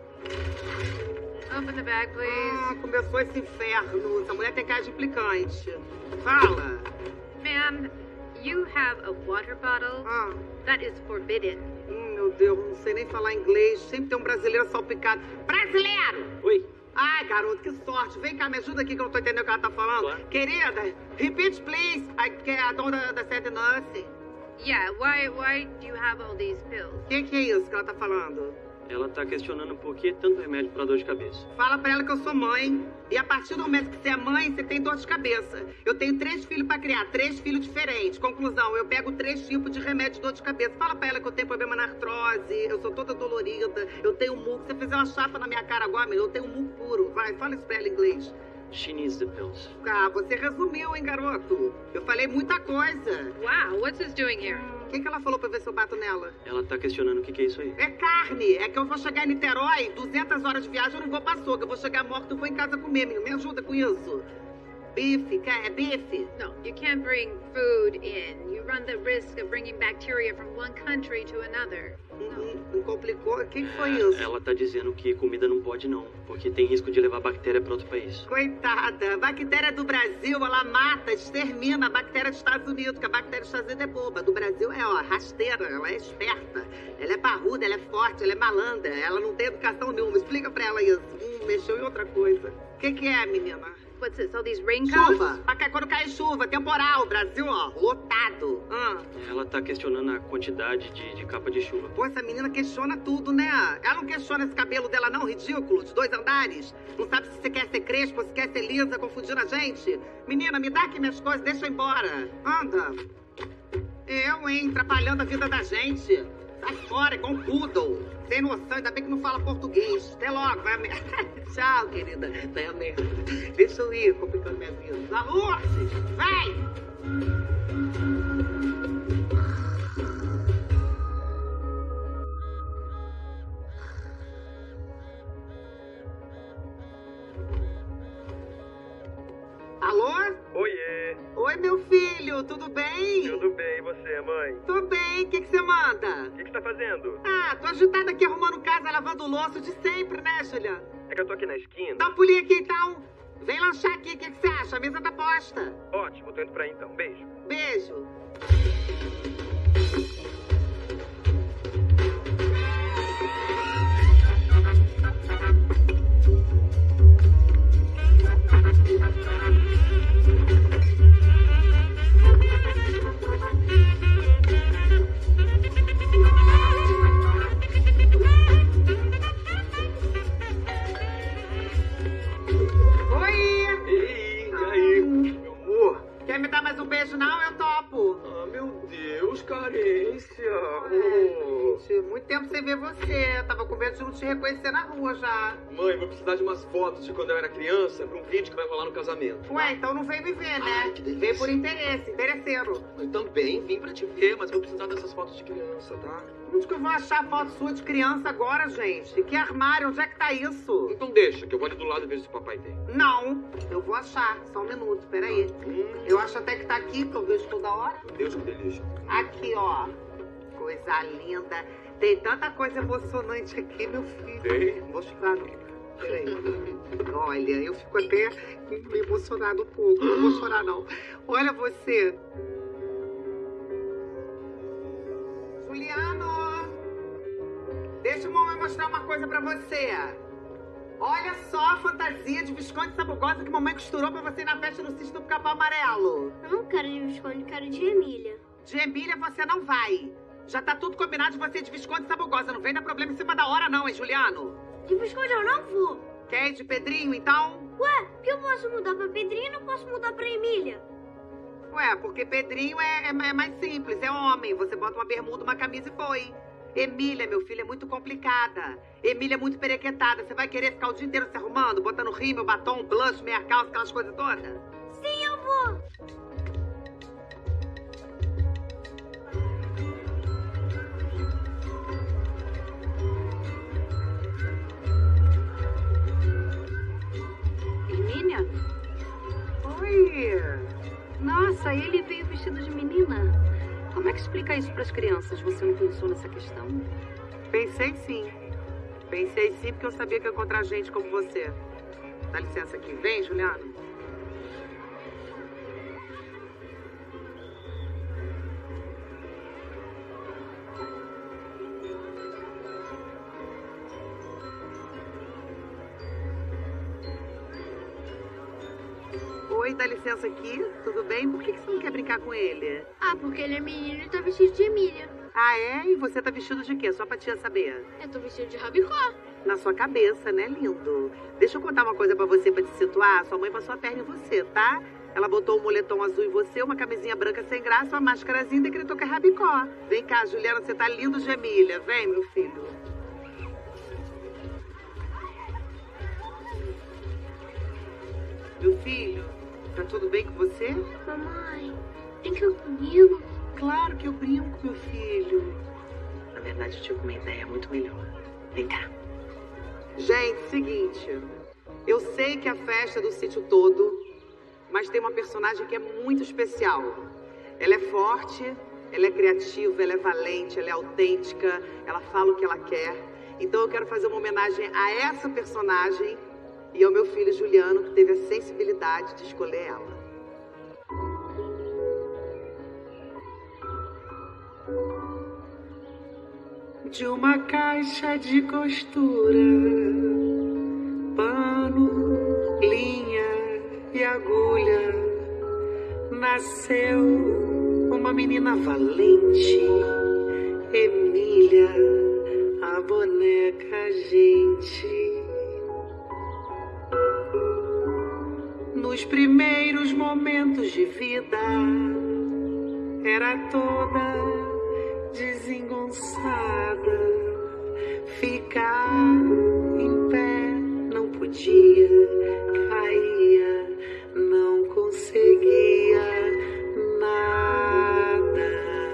Open the bag, please. Ah, começou esse inferno. Essa mulher tem cara de implicante. Fala. Ma'am, you have a water bottle Ah. that is forbidden. Hum, meu Deus, não sei nem falar inglês. Sempre tem um brasileiro salpicado. Brasileiro! Oi. Ai, garoto, que sorte. Vem cá, me ajuda aqui que eu não tô entendendo o que ela tá falando. Claro. Querida, repeat, please. I can't, I don't understand nothing. Yeah, why why do you have all these pills? O que, que é isso que ela tá falando? Ela tá questionando por que tanto remédio pra dor de cabeça. Fala pra ela que eu sou mãe. E a partir do momento que você é mãe, você tem dor de cabeça. Eu tenho três filhos pra criar, três filhos diferentes. Conclusão, eu pego três tipos de remédio de dor de cabeça. Fala pra ela que eu tenho problema na artrose, eu sou toda dolorida, eu tenho muco. Se você fizer uma chapa na minha cara agora, menino, eu tenho muco puro. Vai, fala isso pra ela em inglês. She needs the pills. Ah, você resumiu, hein, garoto? Eu falei muita coisa. Wow, what's this doing here? O que, que ela falou pra ver se eu bato nela? Ela tá questionando o que, que é isso aí. É carne. É que eu vou chegar em Niterói, duzentas horas de viagem, eu não vou pra açougue. Eu vou chegar morto, eu vou em casa comer, menino. Me ajuda com isso. Bife, quer? É bife? No, you can't bring food in. You run the risk of bringing bacteria from one country to another. Uhum, não complicou? O que, que foi isso? Ela tá dizendo que comida não pode não, porque tem risco de levar bactéria pra outro país. Coitada, a bactéria do Brasil, ela mata, extermina a bactéria dos Estados Unidos, que a bactéria dos Estados Unidos é boba. Do Brasil é, ó, rasteira, ela é esperta, ela é parruda, ela é forte, ela é malandra, ela não tem educação nenhuma. Explica pra ela isso. Hum, mexeu em outra coisa. O que, que é, menina? What's this? All these raincoats? Chuva. Pra cá, quando cai chuva, temporal, Brasil, ó, lotado. Ah. Ela tá questionando a quantidade de, de capa de chuva. Pô, essa menina questiona tudo, né? Ela não questiona esse cabelo dela não, ridículo, de dois andares. Não sabe se você quer ser crespo, se quer ser lisa, confundindo a gente. Menina, me dá aqui minhas coisas, deixa eu ir embora. Anda. Eu, hein, atrapalhando a vida da gente. Sai fora, igual um poodle. Sem noção, ainda bem que não fala português. Até logo, vai a merda. Tchau, querida. Vai a merda. Deixa eu ir, complicando minha vida. Alô, vai! Alô? Oiê! Oi, meu filho, tudo bem? Tudo bem, e você, mãe? Tô bem, o que que você manda? O que que você tá fazendo? Ah, tô agitada aqui arrumando casa, lavando louça de sempre, né, Juliana? É que eu tô aqui na esquina. Dá um pulinho aqui, então. Vem lanchar aqui, o que que você acha? A mesa tá posta. Ótimo, tô indo pra aí então. Beijo. Beijo. Quer me dar mais um beijo, não? Eu topo. Ah, meu Deus, carência. Ai, gente, muito tempo sem ver você. Tava com medo de não te reconhecer na rua já. Mãe, vou precisar de umas fotos de quando eu era criança pra um vídeo que vai rolar no casamento. Ué, então não veio me ver, né? Ai, que delícia. Veio por interesse, interesseiro. Eu também vim pra te ver, mas vou precisar dessas fotos de criança, tá? Onde que eu vou achar foto sua de criança agora, gente? Que armário? Onde é que tá isso? Então deixa, que eu vou ali do lado e vejo se o papai tem. Não, eu vou achar. Só um minuto, peraí. Hum. Eu acho até que tá aqui, que eu vejo toda hora. Deus, que delícia. Aqui, ó. Coisa linda. Tem tanta coisa emocionante aqui, meu filho. Tem? Não vou chorar, não. Peraí. Olha, eu fico até emocionado um pouco. Não vou chorar, não. Olha você. Juliano! Deixa o mamãe mostrar uma coisa pra você. Olha só a fantasia de Visconde Sabugosa que mamãe costurou pra você ir na festa do Cisne do Capão Amarelo. Eu não quero de Visconde, quero de Emília. De Emília você não vai. Já tá tudo combinado de você ir de Visconde Sabugosa. Não vem dar problema em cima da hora não, hein, Juliano? De Visconde eu não vou. Quer ir de Pedrinho, então? Ué, que eu posso mudar pra Pedrinho e não posso mudar pra Emília? Ué, porque Pedrinho é, é, é mais simples, é homem. Você bota uma bermuda, uma camisa e foi. Emília, meu filho, é muito complicada. Emília é muito perequetada. Você vai querer ficar o dia inteiro se arrumando, botando rímel, batom, blush, meia calça, aquelas coisas todas? Sim, eu vou. Hermínia? Oi. Nossa, ele veio vestido de menina. Como é que explica isso para as crianças? Você não pensou nessa questão? Pensei sim. Pensei sim porque eu sabia que ia encontrar gente como você. Dá licença aqui. Vem, Juliano. Oi, dá licença aqui. Tudo bem? Por que que você não quer brincar com ele? Ah, porque ele é menino e tá vestido de Emília. Ah, é? E você tá vestido de quê? Só pra tia saber. Eu tô vestido de rabicó. Na sua cabeça, né, lindo? Deixa eu contar uma coisa pra você, pra te situar. Sua mãe passou a perna em você, tá? Ela botou um moletom azul em você, uma camisinha branca sem graça, uma máscarazinha e decretou que é rabicó. Vem cá, Juliana, você tá lindo de Emília. Vem, meu filho. Meu filho, tá tudo bem com você? Mamãe, brinca comigo. Claro que eu brinco, meu filho. Na verdade, eu tive uma ideia muito melhor. Vem cá. Gente, seguinte. Eu sei que a festa é do sítio todo, mas tem uma personagem que é muito especial. Ela é forte, ela é criativa, ela é valente, ela é autêntica, ela fala o que ela quer. Então eu quero fazer uma homenagem a essa personagem e ao meu filho Juliano, que teve a sensibilidade de escolher ela. De uma caixa de costura, pano, linha e agulha, nasceu uma menina valente, Emília, a boneca gente. Nos primeiros momentos de vida, era toda desengonçada, ficar em pé não podia, caía, não conseguia nada.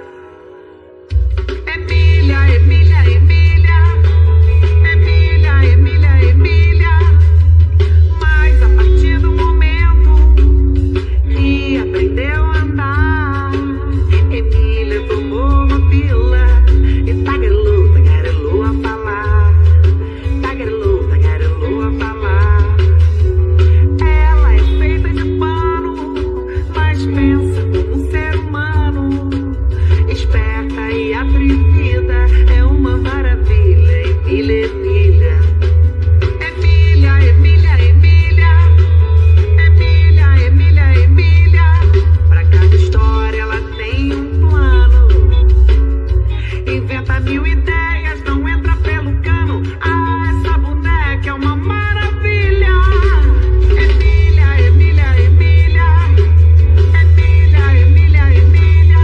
Emília, Emília, Emília, Emília, Emília, Emília. Mas a partir do momento que aprendeu a andar, Emília tomou uma pílula e tagarelou, tagarelou a falar. Tagarelou, tagarelou a falar. Ela é feita de pano, mas pensa como um ser humano. Esperta e atrevida, é uma maravilha. Emília, Emília. Emília, Emília, Emília. Emília, Emília, Emília. Pra cada história ela tem um plano. Inventa mil ideias, não entra pelo cano. Ah, essa boneca é uma maravilha. Emília, Emília, Emília. Emília, Emília, Emília.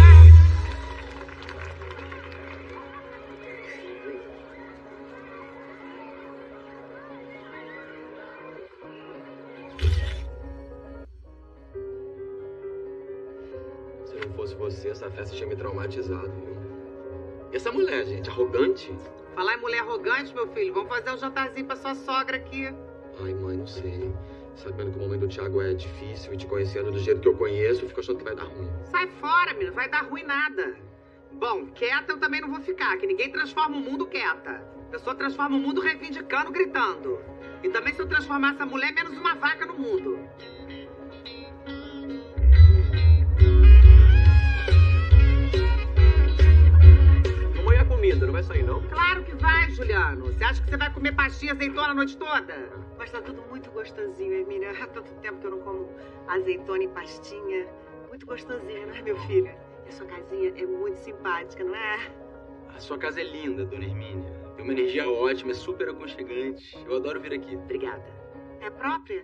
Se não fosse você, essa festa tinha me traumatizado, viu? E essa mulher, gente, arrogante? Falar em mulher arrogante, meu filho, vamos fazer um jantarzinho pra sua sogra aqui. Ai, mãe, não sei. Sabendo que o momento do Thiago é difícil e te conhecendo do jeito que eu conheço, eu fico achando que vai dar ruim. Sai fora, menino, vai dar ruim nada. Bom, quieta eu também não vou ficar, que ninguém transforma o mundo quieta. Eu só transformo o mundo reivindicando, gritando. E também se eu transformar essa mulher, menos uma vaca no mundo. Mamãe, a comida não vai sair, não? Claro que vai, Juliano. Você acha que você vai comer pastinha azeitona a noite toda? Mas tá tudo muito gostosinho, Emília. Há tanto tempo que eu não como azeitona e pastinha. Muito gostosinho, não é, meu filho? E a sua casinha é muito simpática, não é? A sua casa é linda, dona Hermínia. Tem uma energia ótima, é super aconchegante. Eu adoro vir aqui. Obrigada. É própria?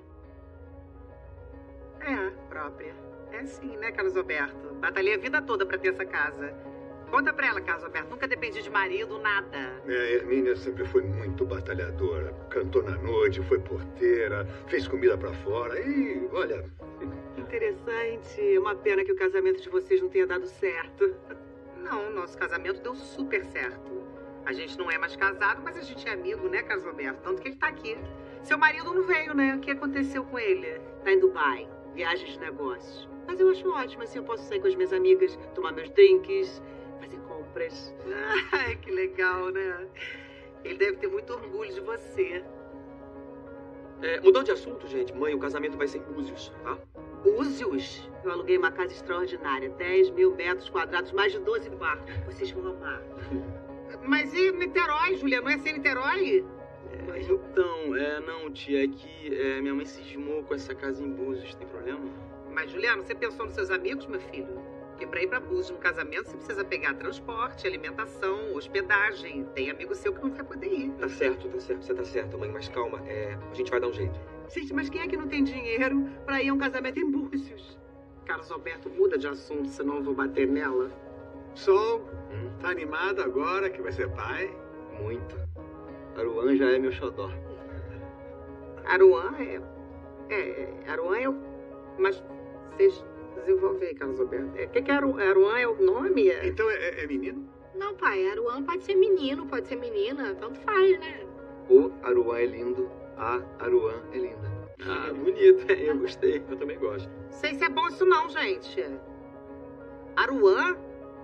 É, própria. É sim, né, Carlos Alberto? Batalhei a vida toda pra ter essa casa. Conta pra ela, Carlos Alberto. Nunca dependi de marido, nada. É, a Hermínia sempre foi muito batalhadora. Cantou na noite, foi porteira, fez comida pra fora e, olha... Interessante. É uma pena que o casamento de vocês não tenha dado certo. Não, nosso casamento deu super certo. A gente não é mais casado, mas a gente é amigo, né, Carlos Alberto? Tanto que ele tá aqui. Seu marido não veio, né? O que aconteceu com ele? Tá em Dubai. Viagem de negócios. Mas eu acho ótimo, assim eu posso sair com as minhas amigas, tomar meus drinks, fazer compras. Ai, que legal, né? Ele deve ter muito orgulho de você. É, mudando de assunto, gente, mãe, o casamento vai ser em Búzios, tá? Búzios? Eu aluguei uma casa extraordinária, dez mil metros quadrados, mais de doze quartos. Vocês vão amar. Mas e Niterói, Julia? Não é ser Niterói? É, então, é, não, tia, é que é, minha mãe cismou com essa casa em Búzios, tem problema? Mas, Juliano, você pensou nos seus amigos, meu filho? Porque pra ir pra Búzios num casamento, você precisa pegar transporte, alimentação, hospedagem. Tem amigo seu que não vai poder ir. Tá certo, tá certo, você tá certa, mãe, mas calma, é, a gente vai dar um jeito. Gente, mas quem é que não tem dinheiro pra ir a um casamento em Búzios? Carlos Alberto, muda de assunto, senão eu vou bater nela. Sol, hum? Tá animado agora que vai ser pai? Muito. Aruan já é meu xodó. Aruan é... É, Aruan é o... Mas vocês desenvolvem aí, Carlos Alberto. O é, que, que é Aruan? Aruan é o nome? É... Então é, é menino? Não, pai. Aruan pode ser menino, pode ser menina. Tanto faz, né? O Aruan é lindo. A Aruan é linda. Ah, bonito. Eu gostei. Eu também gosto. Não sei se é bom isso não, gente. Aruan?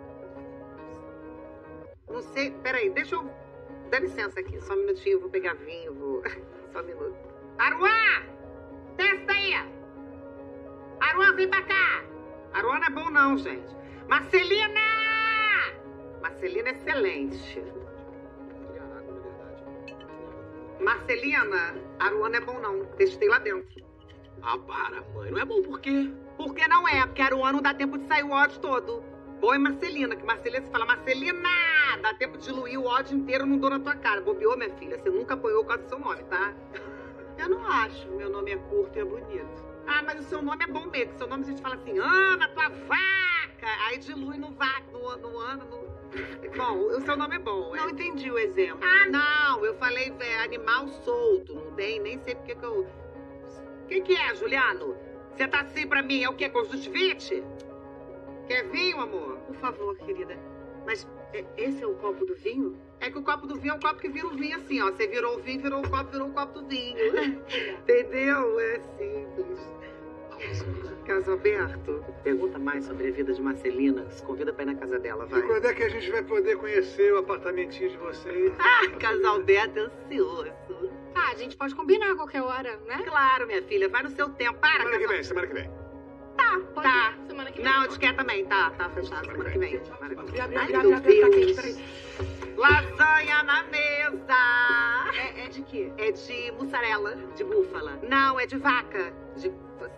Não sei. Peraí, deixa eu... Dá licença aqui. Só um minutinho. Eu vou pegar vinho. Vou... Só um minuto. Aruan! Desce daí! Aruan, vem pra cá! Aruan não é bom não, gente. Marcelina! Marcelina é excelente. Marcelina, Aruan não é bom não. Testei lá dentro. Ah, para, mãe. Não é bom por quê? Por que não é? Porque Aruan não dá tempo de sair o ódio todo. Bom é Marcelina, que Marcelina, você fala, Marcelina! Dá tempo de diluir o ódio inteiro num dor na tua cara. Bobeou, minha filha. Você nunca apoiou por causa do seu nome, tá? Eu não acho. Meu nome é curto e é bonito. Ah, mas o seu nome é bom mesmo. Seu nome a gente fala assim, Ana, tua vaca. Aí dilui no vaca, no, no ano, no... Bom, o seu nome é bom. Não é? Entendi o exemplo. Ah, não. Eu falei é, animal solto. Não tem, nem sei porque que eu... O que que é, Juliano? Você tá assim pra mim, é o quê? Conjuntivite? Quer vinho, amor? Por favor, querida. Mas é, esse é o copo do vinho? É que o copo do vinho é o copo que vira o vinho assim, ó. Você virou o vinho, virou o copo, virou o copo do vinho. Entendeu? É simples. Carlos Alberto, pergunta mais sobre a vida de Marcelina. Se convida pra ir na casa dela, vai. E quando é que a gente vai poder conhecer o apartamentinho de vocês? Ah, Carlos Alberto é ansioso. Ah, a gente pode combinar a qualquer hora, né? Claro, minha filha. Vai no seu tempo. Para, Semana que Carlos... vem, semana que vem. Tá, Pode tá. ir. Semana que vem. Não, de que também. Tá, tá fechado. Semana que vem. Semana que vem. Abre, Ai, abre, meu abre, abre, Deus. peraí. Lasanha na mesa. É, é de quê? É de mussarela. De búfala. Não, é de vaca. De...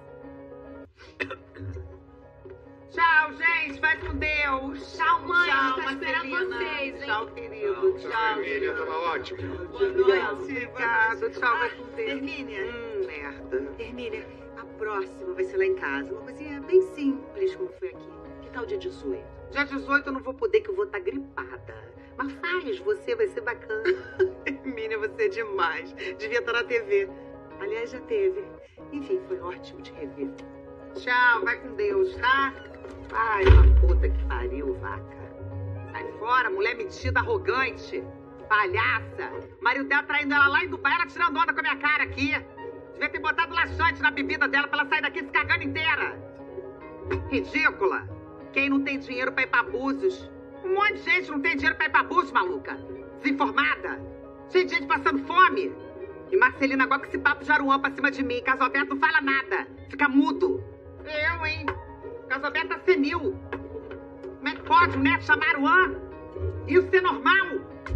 Tchau, gente. Vai com Deus. Tchau, mãe. Tchau, Tá esperando Marcelina. vocês, hein? Tchau, querido. Tchau, Hermínia, tava ótimo. Boa noite. Obrigado. Tchau, vai com Deus. Hermínia. Hum, merda. Hermínia, a próxima vai ser lá em casa. Uma coisinha bem simples, como foi aqui. Que tal dia dezoito? Dia dezoito eu não vou poder, que eu vou estar gripada. Mas faz, você vai ser bacana. Hermínia, você é demais. Devia estar na T V. Aliás, já teve. Enfim, foi ótimo te rever. Tchau, vai com Deus, tá? Ai, uma puta que pariu, vaca. Sai fora, mulher metida, arrogante. Palhaça. O marido dela traindo ela lá em Dubai, ela tirando onda com a minha cara aqui. Devia ter botado laxante na bebida dela pra ela sair daqui se cagando inteira. Ridícula. Quem não tem dinheiro pra ir pra Búzios? Um monte de gente não tem dinheiro pra ir pra Búzios, maluca. Desinformada. Cheio de gente passando fome. E Marcelina agora com esse papo de Aruan pra cima de mim. Carlos Alberto não fala nada. Fica mudo. Eu, hein? Carlos Alberto tá senil. Como é que pode um neto chamar Aruan? Isso ser normal?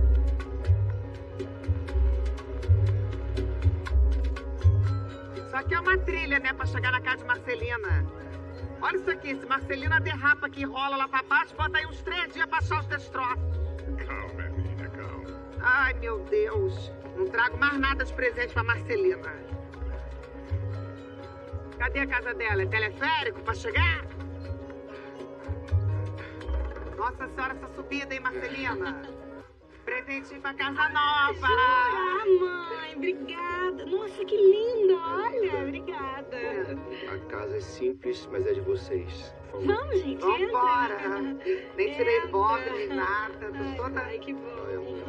Isso aqui é uma trilha, né? Pra chegar na casa de Marcelina. Olha isso aqui. Se Marcelina derrapa aqui e rola lá pra baixo, bota aí uns três dias pra achar os destroços. Calma, Hermínia, calma. Ai, meu Deus. Não trago mais nada de presente pra Marcelina. Cadê a casa dela? É teleférico pra chegar? Nossa Senhora, essa subida, hein, Marcelina? Presentinho pra casa nova. Ah, mãe, obrigada. Nossa, que lindo, olha, obrigada. A casa é simples, mas é de vocês. Por favor. Vamos, gente, Vambora. entra. Nem tirei Entra. voto, nem nada. Tô Ai, toda... ai, que bom.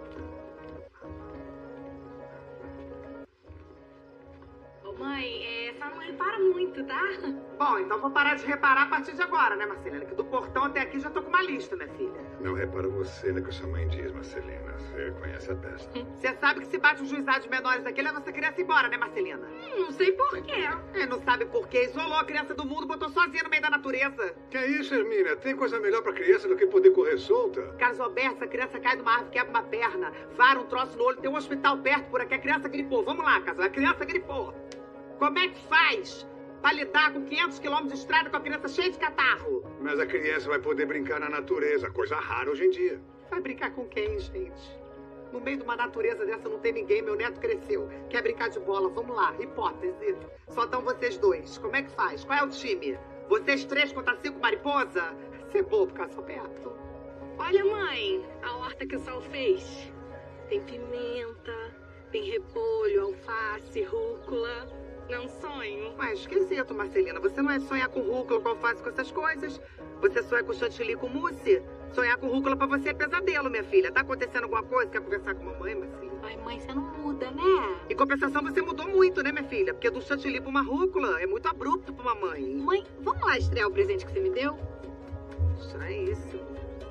Ô, mãe, é, só não repara muito, tá? Bom, então vou parar de reparar a partir de agora, né, Marcelina? Que do portão até aqui já tô com uma lista, minha filha. Não repara você no que sua mãe diz, Marcelina. Você conhece a peça. Você sabe que se bate um juizado de menores aqui, leva essa criança embora, né, Marcelina? Hum, não sei porquê. É, não sabe por quê. Isolou a criança do mundo, botou sozinha no meio da natureza. Que é isso, Hermínia? Tem coisa melhor pra criança do que poder correr solta? Carlos Alberto, essa criança cai de uma árvore, quebra uma perna, vara um troço no olho, tem um hospital perto por aqui, a criança gripou. Vamos lá, Carlos, a criança gripou. Como é que faz pra lidar com quinhentos quilômetros de estrada com a criança cheia de catarro? Mas a criança vai poder brincar na natureza, coisa rara hoje em dia. Vai brincar com quem, gente? No meio de uma natureza dessa não tem ninguém, meu neto cresceu. Quer brincar de bola? Vamos lá, hipótese. Só estão vocês dois. Como é que faz? Qual é o time? Vocês três contra cinco mariposa? Você é bobo, Cássio perto. Olha, mãe, a horta que o Sol fez. Tem pimenta, tem repolho, alface, rúcula. Não sonho. Mas esquisito, Marcelina. Você não é sonhar com rúcula, com alface, com essas coisas. Você sonha com chantilly, com mousse. Sonhar com rúcula pra você é pesadelo, minha filha. Tá acontecendo alguma coisa? Quer conversar com a mamãe, Marcelina? Ai, mãe, você não muda, né? Em compensação, você mudou muito, né, minha filha? Porque do chantilly pra uma rúcula é muito abrupto pra uma mãe. Mãe, vamos lá estrear o presente que você me deu? Estranhíssimo.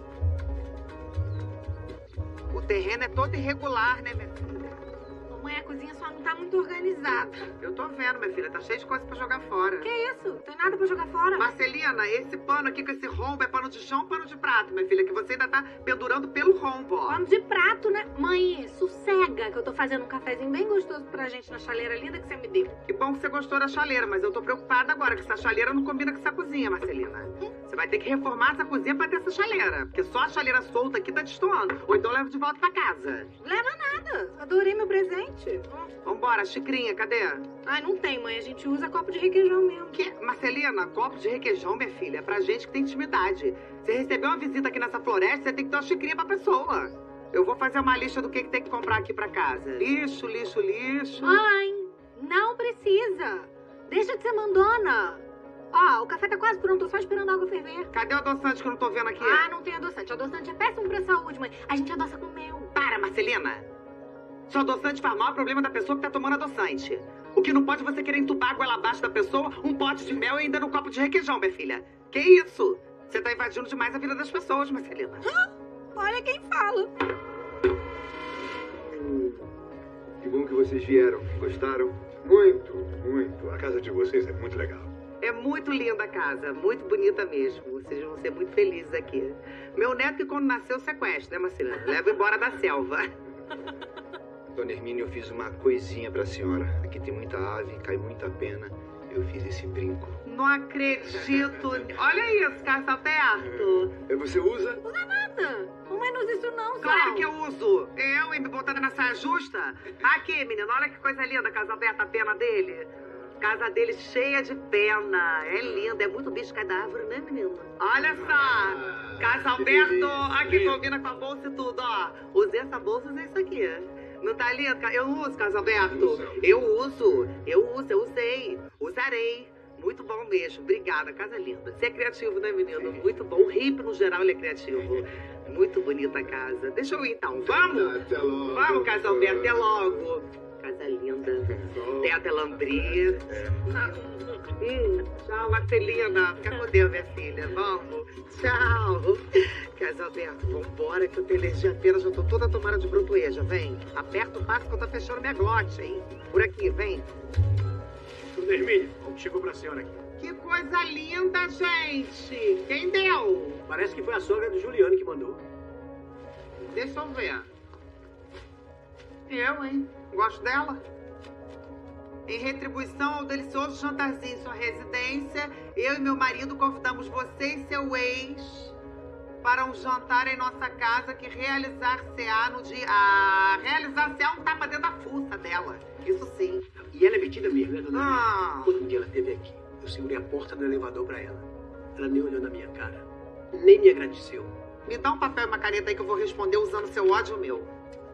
O terreno é todo irregular, né, minha filha? Mãe, a cozinha só não tá muito organizada. Eu tô vendo, minha filha. Tá cheio de coisa pra jogar fora. Que isso? Tem nada pra jogar fora? Marcelina, esse pano aqui com esse rombo é pano de chão ou pano de prato, minha filha? Que você ainda tá pendurando pelo rombo, ó. Pano de prato, né? Mãe, sossega que eu tô fazendo um cafezinho bem gostoso pra gente na chaleira linda que você me deu. Que bom que você gostou da chaleira, mas eu tô preocupada agora que essa chaleira não combina com essa cozinha, Marcelina. Você vai ter que reformar essa cozinha pra ter essa chaleira. Porque só a chaleira solta aqui tá destoando. Ou então eu levo de volta pra casa. Leva nada. Adorei meu presente. Vambora, xicrinha, cadê? Ai, não tem, mãe. A gente usa copo de requeijão mesmo. Que? Marcelina, copo de requeijão, minha filha, é pra gente que tem intimidade. Você recebeu uma visita aqui nessa floresta, você tem que dar uma xicrinha pra pessoa. Eu vou fazer uma lista do que, que tem que comprar aqui pra casa. Lixo, lixo, lixo. Mãe, não precisa. Deixa de ser mandona. Ó, o café tá quase pronto, tô só esperando a água ferver. Cadê o adoçante que eu não tô vendo aqui? Ah, não tem adoçante. Adoçante é péssimo pra saúde, mãe. A gente adoça com mel. Para, Marcelina. Se o adoçante faz mal, é problema da pessoa que tá tomando adoçante. O que não pode é você querer entubar a goela abaixo da pessoa, um pote de mel e ainda no copo de requeijão, minha filha. Que isso? Você tá invadindo demais a vida das pessoas, Marcelina. Hã? Olha quem fala. Hum, que bom que vocês vieram. Gostaram? Muito, muito. A casa de vocês é muito legal. É muito linda a casa, muito bonita mesmo. Vocês vão ser muito felizes aqui. Meu neto que quando nasceu sequestra, né, Marcelina? Leva embora da selva. Dona Hermínia, eu fiz uma coisinha pra senhora. Aqui tem muita ave, cai muita pena. Eu fiz esse brinco. Não acredito. Olha isso, Cássio Alberto. É, você usa? Usa nada. Mamãe não usa isso não, Sal. Claro que eu uso. Eu, hein, me botando na saia justa. Aqui, menina, olha que coisa linda, Cássio Alberto, a pena dele. Casa dele cheia de pena. É linda, é muito bicho cai da árvore, né, menino? Olha só. Cássio Alberto, aqui combina com a bolsa e tudo, ó. Usei essa bolsa, usei isso aqui. Não tá lindo? Eu uso, Cássio Alberto. Eu uso, eu uso, eu usei. Usarei. Muito bom mesmo. Obrigada, casa linda. Você é criativo, né, menino? Muito bom. O hippie, no geral, ele é criativo. Muito bonita a casa. Deixa eu ir, então. Vamos? Até logo. Vamos, Cássio Alberto. Até logo. Casa linda. Tem a Telambri. Hum, tchau, Marcelina. Fica com Deus, minha filha. Vamos. Tchau. Casa Alberto, vambora que eu tenho energia apenas. Já tô toda tomada de brotoeja. Vem. Aperta o passo que eu tô fechando minha glote, hein? Por aqui, vem. Dona Hermínia, chegou pra senhora aqui. Que coisa linda, gente. Quem deu? Parece que foi a sogra do Juliano que mandou. Deixa eu ver. Eu, hein? Gosto dela. Em retribuição ao delicioso jantarzinho em sua residência, eu e meu marido convidamos você e seu ex para um jantar em nossa casa que realizar-se-á no dia... Ah, realizar-se-á um tapa dentro da fuça dela. Isso sim. E ela é metida mesmo, né, dona Ah. Hermínia? Quando um dia ela esteve aqui, eu segurei a porta do elevador pra ela. Ela nem olhou na minha cara. Nem me agradeceu. Me dá um papel e uma caneta aí que eu vou responder usando seu ódio meu.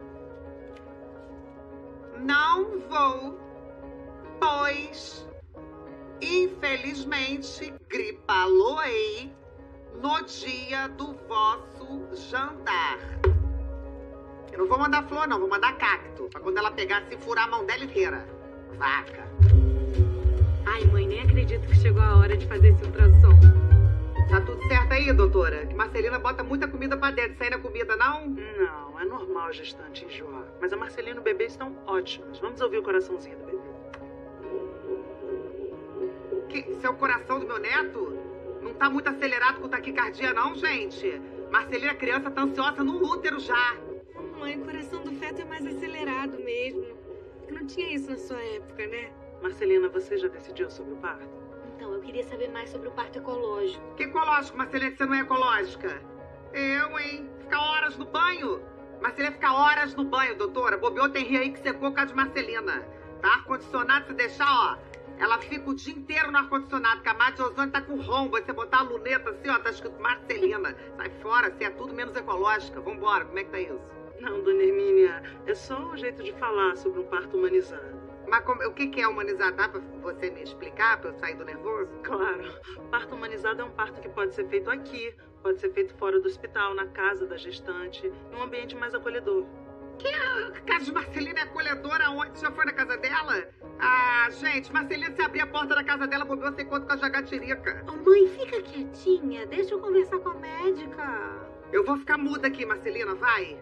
Não vou, pois, infelizmente, gripaloei no dia do vosso jantar. Eu não vou mandar flor, não. Vou mandar cacto. Pra quando ela pegar, se furar a mão dela inteira. Vaca. Ai, mãe, nem acredito que chegou a hora de fazer esse ultrassom. Tá tudo certo aí, doutora? Que Marcelina bota muita comida pra dentro. Isso aí não é comida, não? Não, é normal a gestante enjoar. Mas a Marcelina e o bebê estão ótimos. Vamos ouvir o coraçãozinho do bebê. Que, isso é o coração do meu neto? Não tá muito acelerado com taquicardia, não, gente? Marcelina, criança, tá ansiosa no útero já. Mãe, o coração do feto é mais acelerado mesmo. Não tinha isso na sua época, né? Marcelina, você já decidiu sobre o parto? Então, eu queria saber mais sobre o parto ecológico. Que ecológico, Marcelina, que você não é ecológica? Eu, hein? Ficar horas no banho? Marcelina fica horas no banho, doutora. Bobeou tem rio aí que secou com a de Marcelina. Tá? Ar-condicionado, se deixar, ó. Ela fica o dia inteiro no ar-condicionado, que a Mate Ozônio tá com rombo. Aí você botar a luneta assim, ó, tá escrito Marcelina. Sai fora, você é tudo menos ecológica. Vambora, como é que tá isso? Não, dona Hermínia, é só um jeito de falar sobre um parto humanizado. Mas como, o que, que é humanizado? Dá pra você me explicar, pra eu sair do nervoso? Claro. Parto humanizado é um parto que pode ser feito aqui, pode ser feito fora do hospital, na casa da gestante, em um ambiente mais acolhedor. Que a casa de Marcelina é acolhedora onde? Já foi na casa dela? Ah, gente, Marcelina, se abrir a porta da casa dela, bobeou sem conta com a jagatirica. Oh, mãe, fica quietinha. Deixa eu conversar com a médica. Eu vou ficar muda aqui, Marcelina, vai.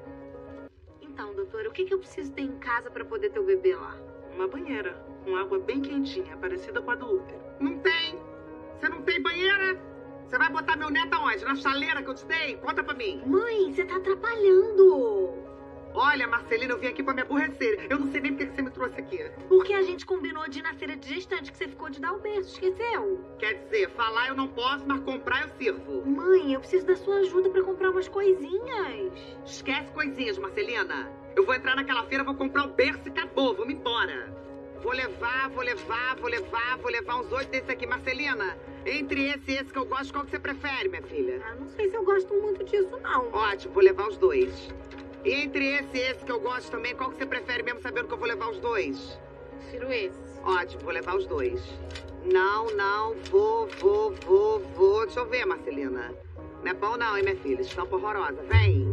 Então, doutora, o que, que eu preciso ter em casa pra poder ter o bebê lá? Uma banheira, com água bem quentinha, parecida com a do útero. Não tem. Você não tem banheira? Você vai botar meu neto aonde? Na chaleira que eu te dei? Conta pra mim. Mãe, você tá atrapalhando. Olha, Marcelina, eu vim aqui pra me aborrecer. Eu não sei nem por que você me trouxe aqui. Porque a gente combinou de ir na feira de gestante que você ficou de dar o berço, esqueceu? Quer dizer, falar eu não posso, mas comprar eu sirvo. Mãe, eu preciso da sua ajuda pra comprar umas coisinhas. Esquece coisinhas, Marcelina. Eu vou entrar naquela feira, vou comprar o berço e acabou. Vamos embora. Vou levar, vou levar, vou levar, vou levar uns oito desses aqui. Marcelina, entre esse e esse que eu gosto, qual que você prefere, minha filha? Ah, não sei se eu gosto muito disso, não. Ótimo, vou levar os dois. E entre esse e esse que eu gosto também, qual que você prefere, mesmo sabendo que eu vou levar os dois? Prefiro esse. Ótimo, vou levar os dois. Não, não, vou, vou, vou, vou. Deixa eu ver, Marcelina. Não é bom não, hein, minha filha? Estampa horrorosa. Vem.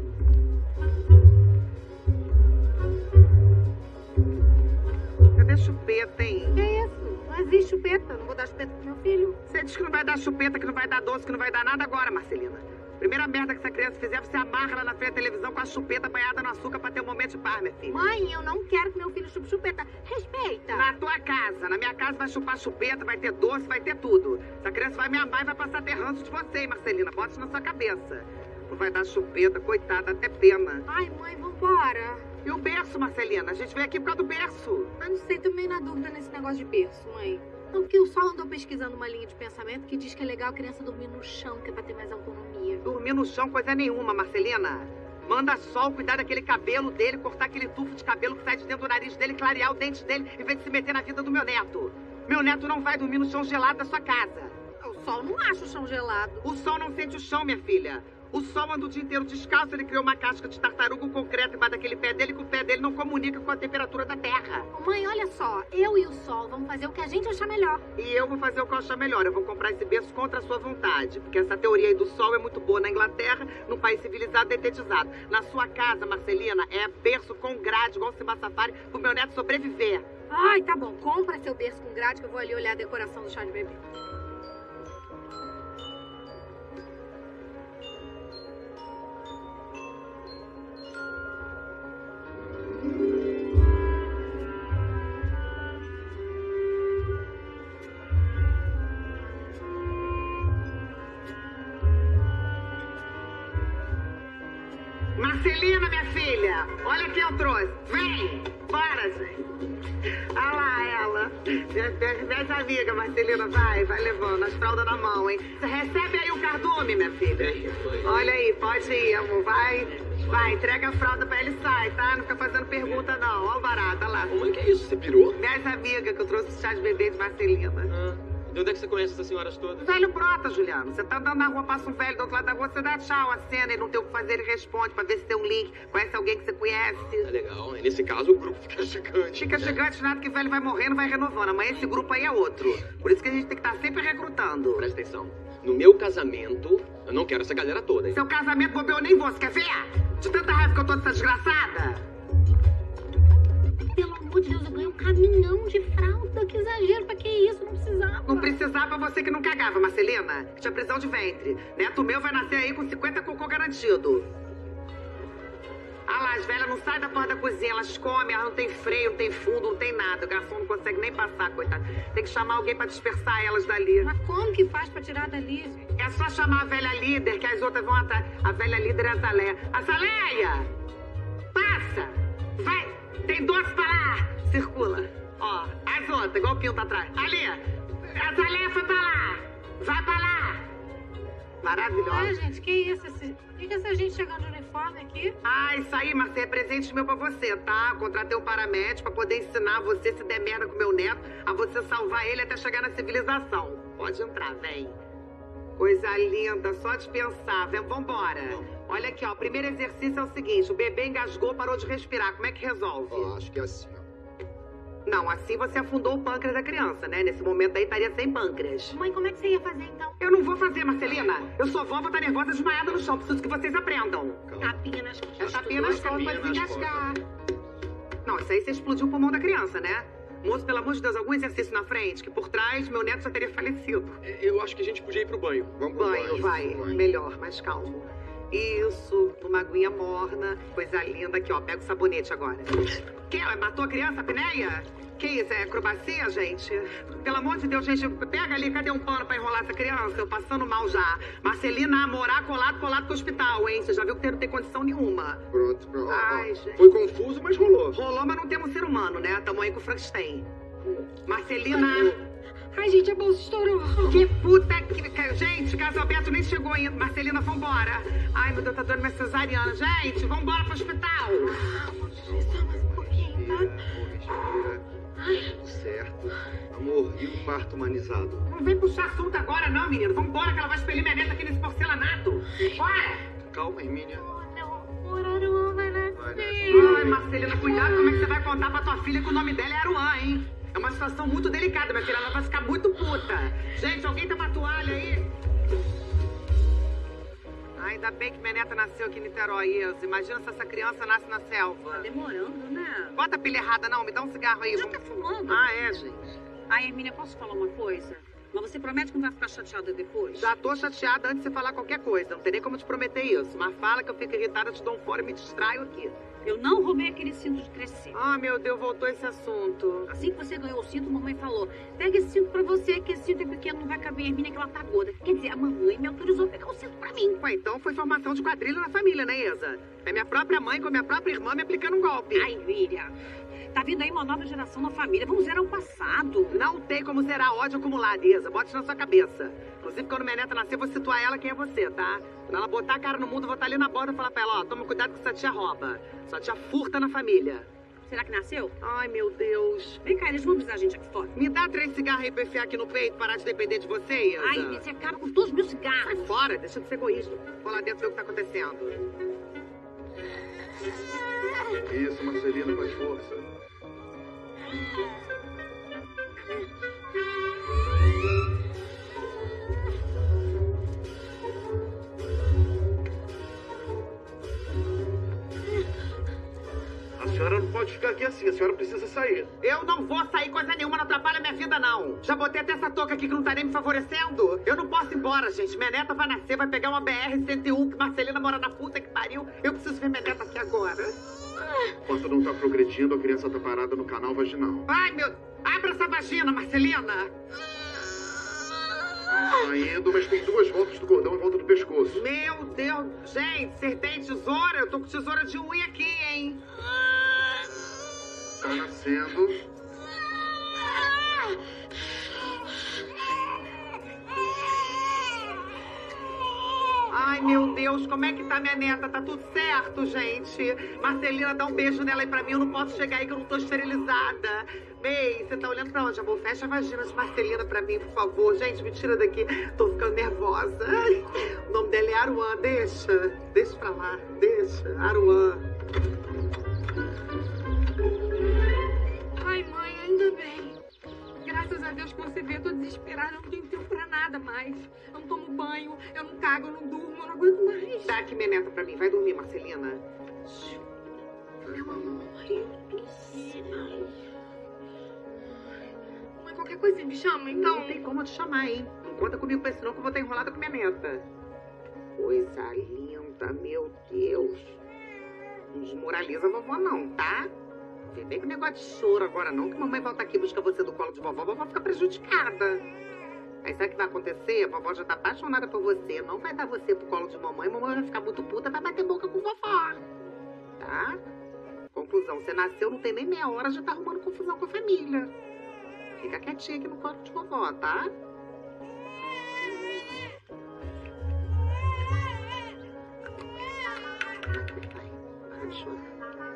Cadê chupeta, hein? Que é isso? Não existe chupeta. Não vou dar chupeta pro meu filho. Você diz que não vai dar chupeta, que não vai dar doce, que não vai dar nada agora, Marcelina. Primeira merda que essa criança fizer, você amarra ela na frente da televisão com a chupeta banhada no açúcar pra ter um momento de paz, minha filha. Mãe, eu não quero que meu filho chupe chupeta. Respeita. Na tua casa. Na minha casa vai chupar chupeta, vai ter doce, vai ter tudo. Essa criança vai me amar e vai passar a ter ranço de você, hein, Marcelina. Bota isso na sua cabeça. Não vai dar chupeta, coitada, até pena. Ai, mãe, vambora. E o berço, Marcelina? A gente veio aqui por causa do berço. Ah, não sei, tô meio na dúvida nesse negócio de berço, mãe. Não, porque o Sol andou pesquisando uma linha de pensamento que diz que é legal a criança dormir no chão, que é pra ter mais autonomia. Dormir no chão, coisa nenhuma, Marcelina. Manda Sol cuidar daquele cabelo dele, cortar aquele tufo de cabelo que sai de dentro do nariz dele, clarear o dente dele, em vez de se meter na vida do meu neto. Meu neto não vai dormir no chão gelado da sua casa. O Sol não acha o chão gelado. O Sol não sente o chão, minha filha. O Sol anda o dia inteiro descalço, ele criou uma casca de tartaruga, um concreto embaixo daquele pé dele, que o pé dele não comunica com a temperatura da Terra. Mãe, olha só, eu e o Sol vamos fazer o que a gente achar melhor. E eu vou fazer o que eu achar melhor, eu vou comprar esse berço contra a sua vontade, porque essa teoria aí do Sol é muito boa na Inglaterra, num país civilizado, detetizado. Na sua casa, Marcelina, é berço com grade, igual o Simba Safari, pro meu neto sobreviver. Ai, tá bom, compra seu berço com grade que eu vou ali olhar a decoração do chá de bebê. Marcelina, minha filha, olha quem eu trouxe. Vem, bora, gente. Olha lá ela. Minha amiga, Marcelina, vai, vai levando as fraldas na mão, hein. Você recebe aí o cardume, minha filha. Olha aí, pode ir, amor, vai. Vai, entrega a fralda pra ele e sai, tá? Não fica fazendo pergunta, não. Olha o barato, olha lá. Mãe, que é isso? Você pirou? Minhas amigas que eu trouxe o chá de bebê de Marcelina. Ah, De onde é que você conhece essas senhoras todas? Velho brota, Juliano. Você tá andando na rua, passa um velho do outro lado da rua, você dá tchau, acena, ele não tem o que fazer, ele responde pra ver se tem um link. Conhece alguém que você conhece? É legal. E nesse caso, o grupo fica gigante. Fica né? gigante, nada que velho vai morrendo, vai renovando. Amanhã esse grupo aí é outro. Por isso que a gente tem que estar sempre recrutando. Presta atenção. No meu casamento, eu não quero essa galera toda, hein? Seu casamento bobeou nem vou, você quer ver? De tanta raiva que eu tô dessa desgraçada. Pelo amor de Deus, eu ganhei um caminhão de fralda. Que exagero, pra que isso? Não precisava. Não precisava você que não cagava, Marcelina. Que tinha prisão de ventre. Neto meu vai nascer aí com cinquenta cocô garantido. Ah lá, as velhas não saem da porta da cozinha, elas comem, elas não tem freio, não tem fundo, não tem nada. O garçom não consegue nem passar, coitado. Tem que chamar alguém pra dispersar elas dali. Mas como que faz pra tirar dali? É só chamar a velha líder, que as outras vão atrás. A velha líder é a Zaleia. A Zaleia! Passa! Vai! Tem doce pra lá! Circula. Ó, as outras, igual o Pinto atrás. Ali! A Zaleia foi pra lá! Vai pra lá! Maravilhosa. Ah, gente, que isso? Esse... O que é essa gente chegando de uniforme aqui? Ah, isso aí, Marcelo, é presente meu pra você, tá? Contratei um paramédico pra poder ensinar você, se der merda com meu neto, a você salvar ele até chegar na civilização. Pode entrar, vem. Coisa linda, só de pensar. Vem, vambora. Olha aqui, ó, o primeiro exercício é o seguinte, o bebê engasgou, parou de respirar. Como é que resolve? Ó, acho que é assim, ó. Não, assim você afundou o pâncreas da criança, né? Nesse momento aí estaria sem pâncreas. Mãe, como é que você ia fazer então? Eu não vou fazer, Marcelina. Eu sou vó, vou estar nervosa desmaiada no chão. Preciso que vocês aprendam. Tapinha nas costas. É tapinha nas costas pra desengasgar. Não, isso aí você explodiu o pulmão da criança, né? Moço, pelo amor de Deus, algum exercício na frente, que por trás meu neto já teria falecido. Eu acho que a gente podia ir pro banho. Vamos pro banho, banho vai. Banho. Melhor, mais calmo. Isso, uma aguinha morna. Coisa linda aqui, ó. Pega o sabonete agora. Que? Ela matou a criança, a apneia? Que isso? É acrobacia, gente? Pelo amor de Deus, gente, pega ali, cadê um pano pra enrolar essa criança? Eu passando mal já. Marcelina, morar colado, colado com o hospital, hein? Você já viu que não tem condição nenhuma. Pronto, pronto. Ai, ó, gente. Foi confuso, mas rolou. Rolou, mas não temos ser humano, né? Tamo aí com o Frankenstein. Marcelina... Ai, gente, a bolsa estourou. Que puta que... Gente, caso Alberto nem chegou ainda. Marcelina, vambora. Ai, meu Deus, tá doendo minha cesariana. Gente, vambora pro hospital. Respira, respira. Tudo certo. Amor, e o parto humanizado? Não vem puxar assunto agora, não, menino. Vambora, que ela vai expelir minha neta aqui nesse porcelanato. Bora! Calma, Hermínia. Por Aruan vai nascer. Ai, Marcelina, cuidado como é que você vai contar pra tua filha que o nome dela é Aruan, hein? É uma situação muito delicada, minha filha. Ela vai ficar muito puta. Gente, alguém tem uma toalha aí? Ai, ainda bem que minha neta nasceu aqui em Niterói, isso. Imagina se essa criança nasce na selva. Tá demorando, né? Bota a pilha errada, não. Me dá um cigarro aí. Já tá fumando. Ah, é, gente. Ai, Hermínia, posso falar uma coisa? Mas você promete que não vai ficar chateada depois? Já tô chateada antes de você falar qualquer coisa. Não tem nem como te prometer isso. Mas fala que eu fico irritada, eu te dou um fora e me distraio aqui. Eu não roubei aquele cinto de crescer. Ah, meu Deus, voltou esse assunto. Assim que você ganhou o cinto, a mamãe falou: pega esse cinto pra você, que esse cinto é pequeno, não vai caber a Hermínia, que ela tá gorda. Quer dizer, a mamãe me autorizou a pegar o cinto pra mim. Ué, então foi formação de quadrilha na família, né, Isa? É minha própria mãe com a minha própria irmã me aplicando um golpe. Ai, Miriam, tá vindo aí uma nova geração na família. Vamos zerar o passado. Não tem como zerar ódio acumulado, Isa. Bote isso na sua cabeça. Inclusive, quando minha neta nascer, vou situar ela quem é você, tá? Quando ela botar a cara no mundo, eu vou estar ali na borda e falar pra ela: ó, toma cuidado que sua tia rouba. Sua tia furta na família. Será que nasceu? Ai, meu Deus. Vem cá, eles vão avisar a gente aqui fora. Me dá três cigarros aí pra enfiar aqui no peito, parar de depender de você, Isa. Ai, você acaba com todos os meus cigarros. Sai fora, deixa de ser egoísta. Vou lá dentro ver o que tá acontecendo. Isso, Marcelina, faz força. A senhora não pode ficar aqui assim, a senhora precisa sair. Eu não vou sair, coisa nenhuma, não atrapalha minha vida, não. Já botei até essa touca aqui que não tá nem me favorecendo. Eu não posso ir embora, gente. Minha neta vai nascer, vai pegar uma B R cento e um, que Marcelina mora na puta que pariu. Eu preciso ver minha neta aqui agora. Enquanto não tá progredindo, a criança tá parada no canal vaginal. Ai, meu... Abra essa vagina, Marcelina. Tá indo, mas tem duas voltas do cordão em volta do pescoço. Meu Deus, gente, você tem tesoura? Eu tô com tesoura de unha aqui, hein? Tá nascendo. Ai, meu Deus, como é que tá minha neta? Tá tudo certo, gente? Marcelina, dá um beijo nela aí pra mim. Eu não posso chegar aí que eu não tô esterilizada. Bey, você tá olhando pra onde, amor? Fecha a vagina de Marcelina pra mim, por favor. Gente, me tira daqui. Tô ficando nervosa. Ai, o nome dela é Aruan. Deixa. Deixa pra lá. Deixa. Aruan. Ai, mãe, ainda bem. Graças a Deus que você veio. Eu tô desesperada. Eu não tenho tempo pra nada mais. Eu não tomo banho. Eu não cago. Eu não durmo. Eu não aguento mais. Dá aqui minha neta pra mim. Vai dormir, Marcelina. Meu amor, eu tô céu. Mãe, qualquer coisa me chama, então. Não tem como eu te chamar, hein? Não conta comigo pra isso não, que eu vou estar enrolada com minha neta. Coisa linda, meu Deus. Não desmoraliza a vovó não, tá? Não vem com negócio de choro agora não, que mamãe volta aqui e busca você do colo de vovó, a vovó fica prejudicada. Aí sabe o que vai acontecer? A vovó já tá apaixonada por você, não vai dar você pro colo de mamãe, mamãe vai ficar muito puta, vai bater boca com vovó. Tá? Conclusão, você nasceu, não tem nem meia hora, já tá arrumando confusão com a família. Fica quietinha aqui no colo de vovó, tá? Vai, para de chorar.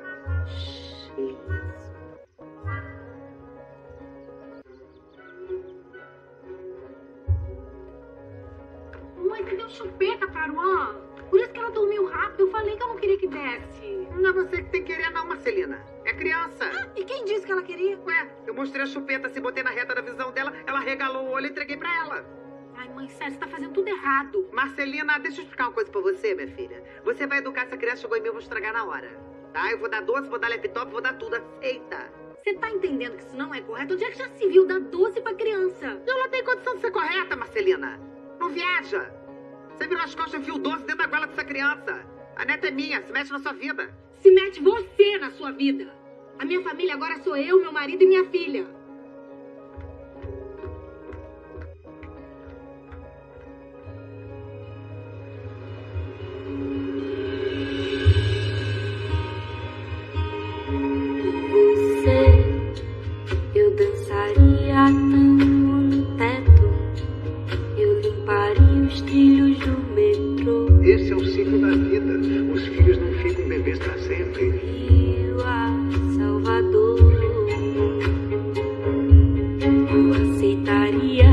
Mãe, você deu chupeta pra Aruan? Por isso que ela dormiu rápido. Eu falei que eu não queria que desse. Não é você que tem que querer não, Marcelina. É criança. Ah, e quem disse que ela queria? Ué, eu mostrei a chupeta, se botei na reta da visão dela, ela regalou o olho e entreguei pra ela. Ai, mãe, sério, você tá fazendo tudo errado. Marcelina, deixa eu explicar uma coisa pra você, minha filha. Você vai educar essa criança, chegou em mim, eu vou estragar na hora. Tá? Eu vou dar doce, vou dar laptop, vou dar tudo. Aceita. Você tá entendendo que isso não é correto? Onde é que já se viu dar doce pra criança? Eu não tenho condição de ser correta, Marcelina. Não viaja. Você virou as costas e enfia o doce dentro da goela dessa criança. A neta é minha, se mete na sua vida. Se mete você na sua vida. A minha família agora sou eu, meu marido e minha filha. Você, eu dançaria tango no teto. Eu limparia os trilhos do metrô. Esse é o ciclo da vida. Os filhos não ficam bebês pra sempre. Rio a Salvador. Eu aceitaria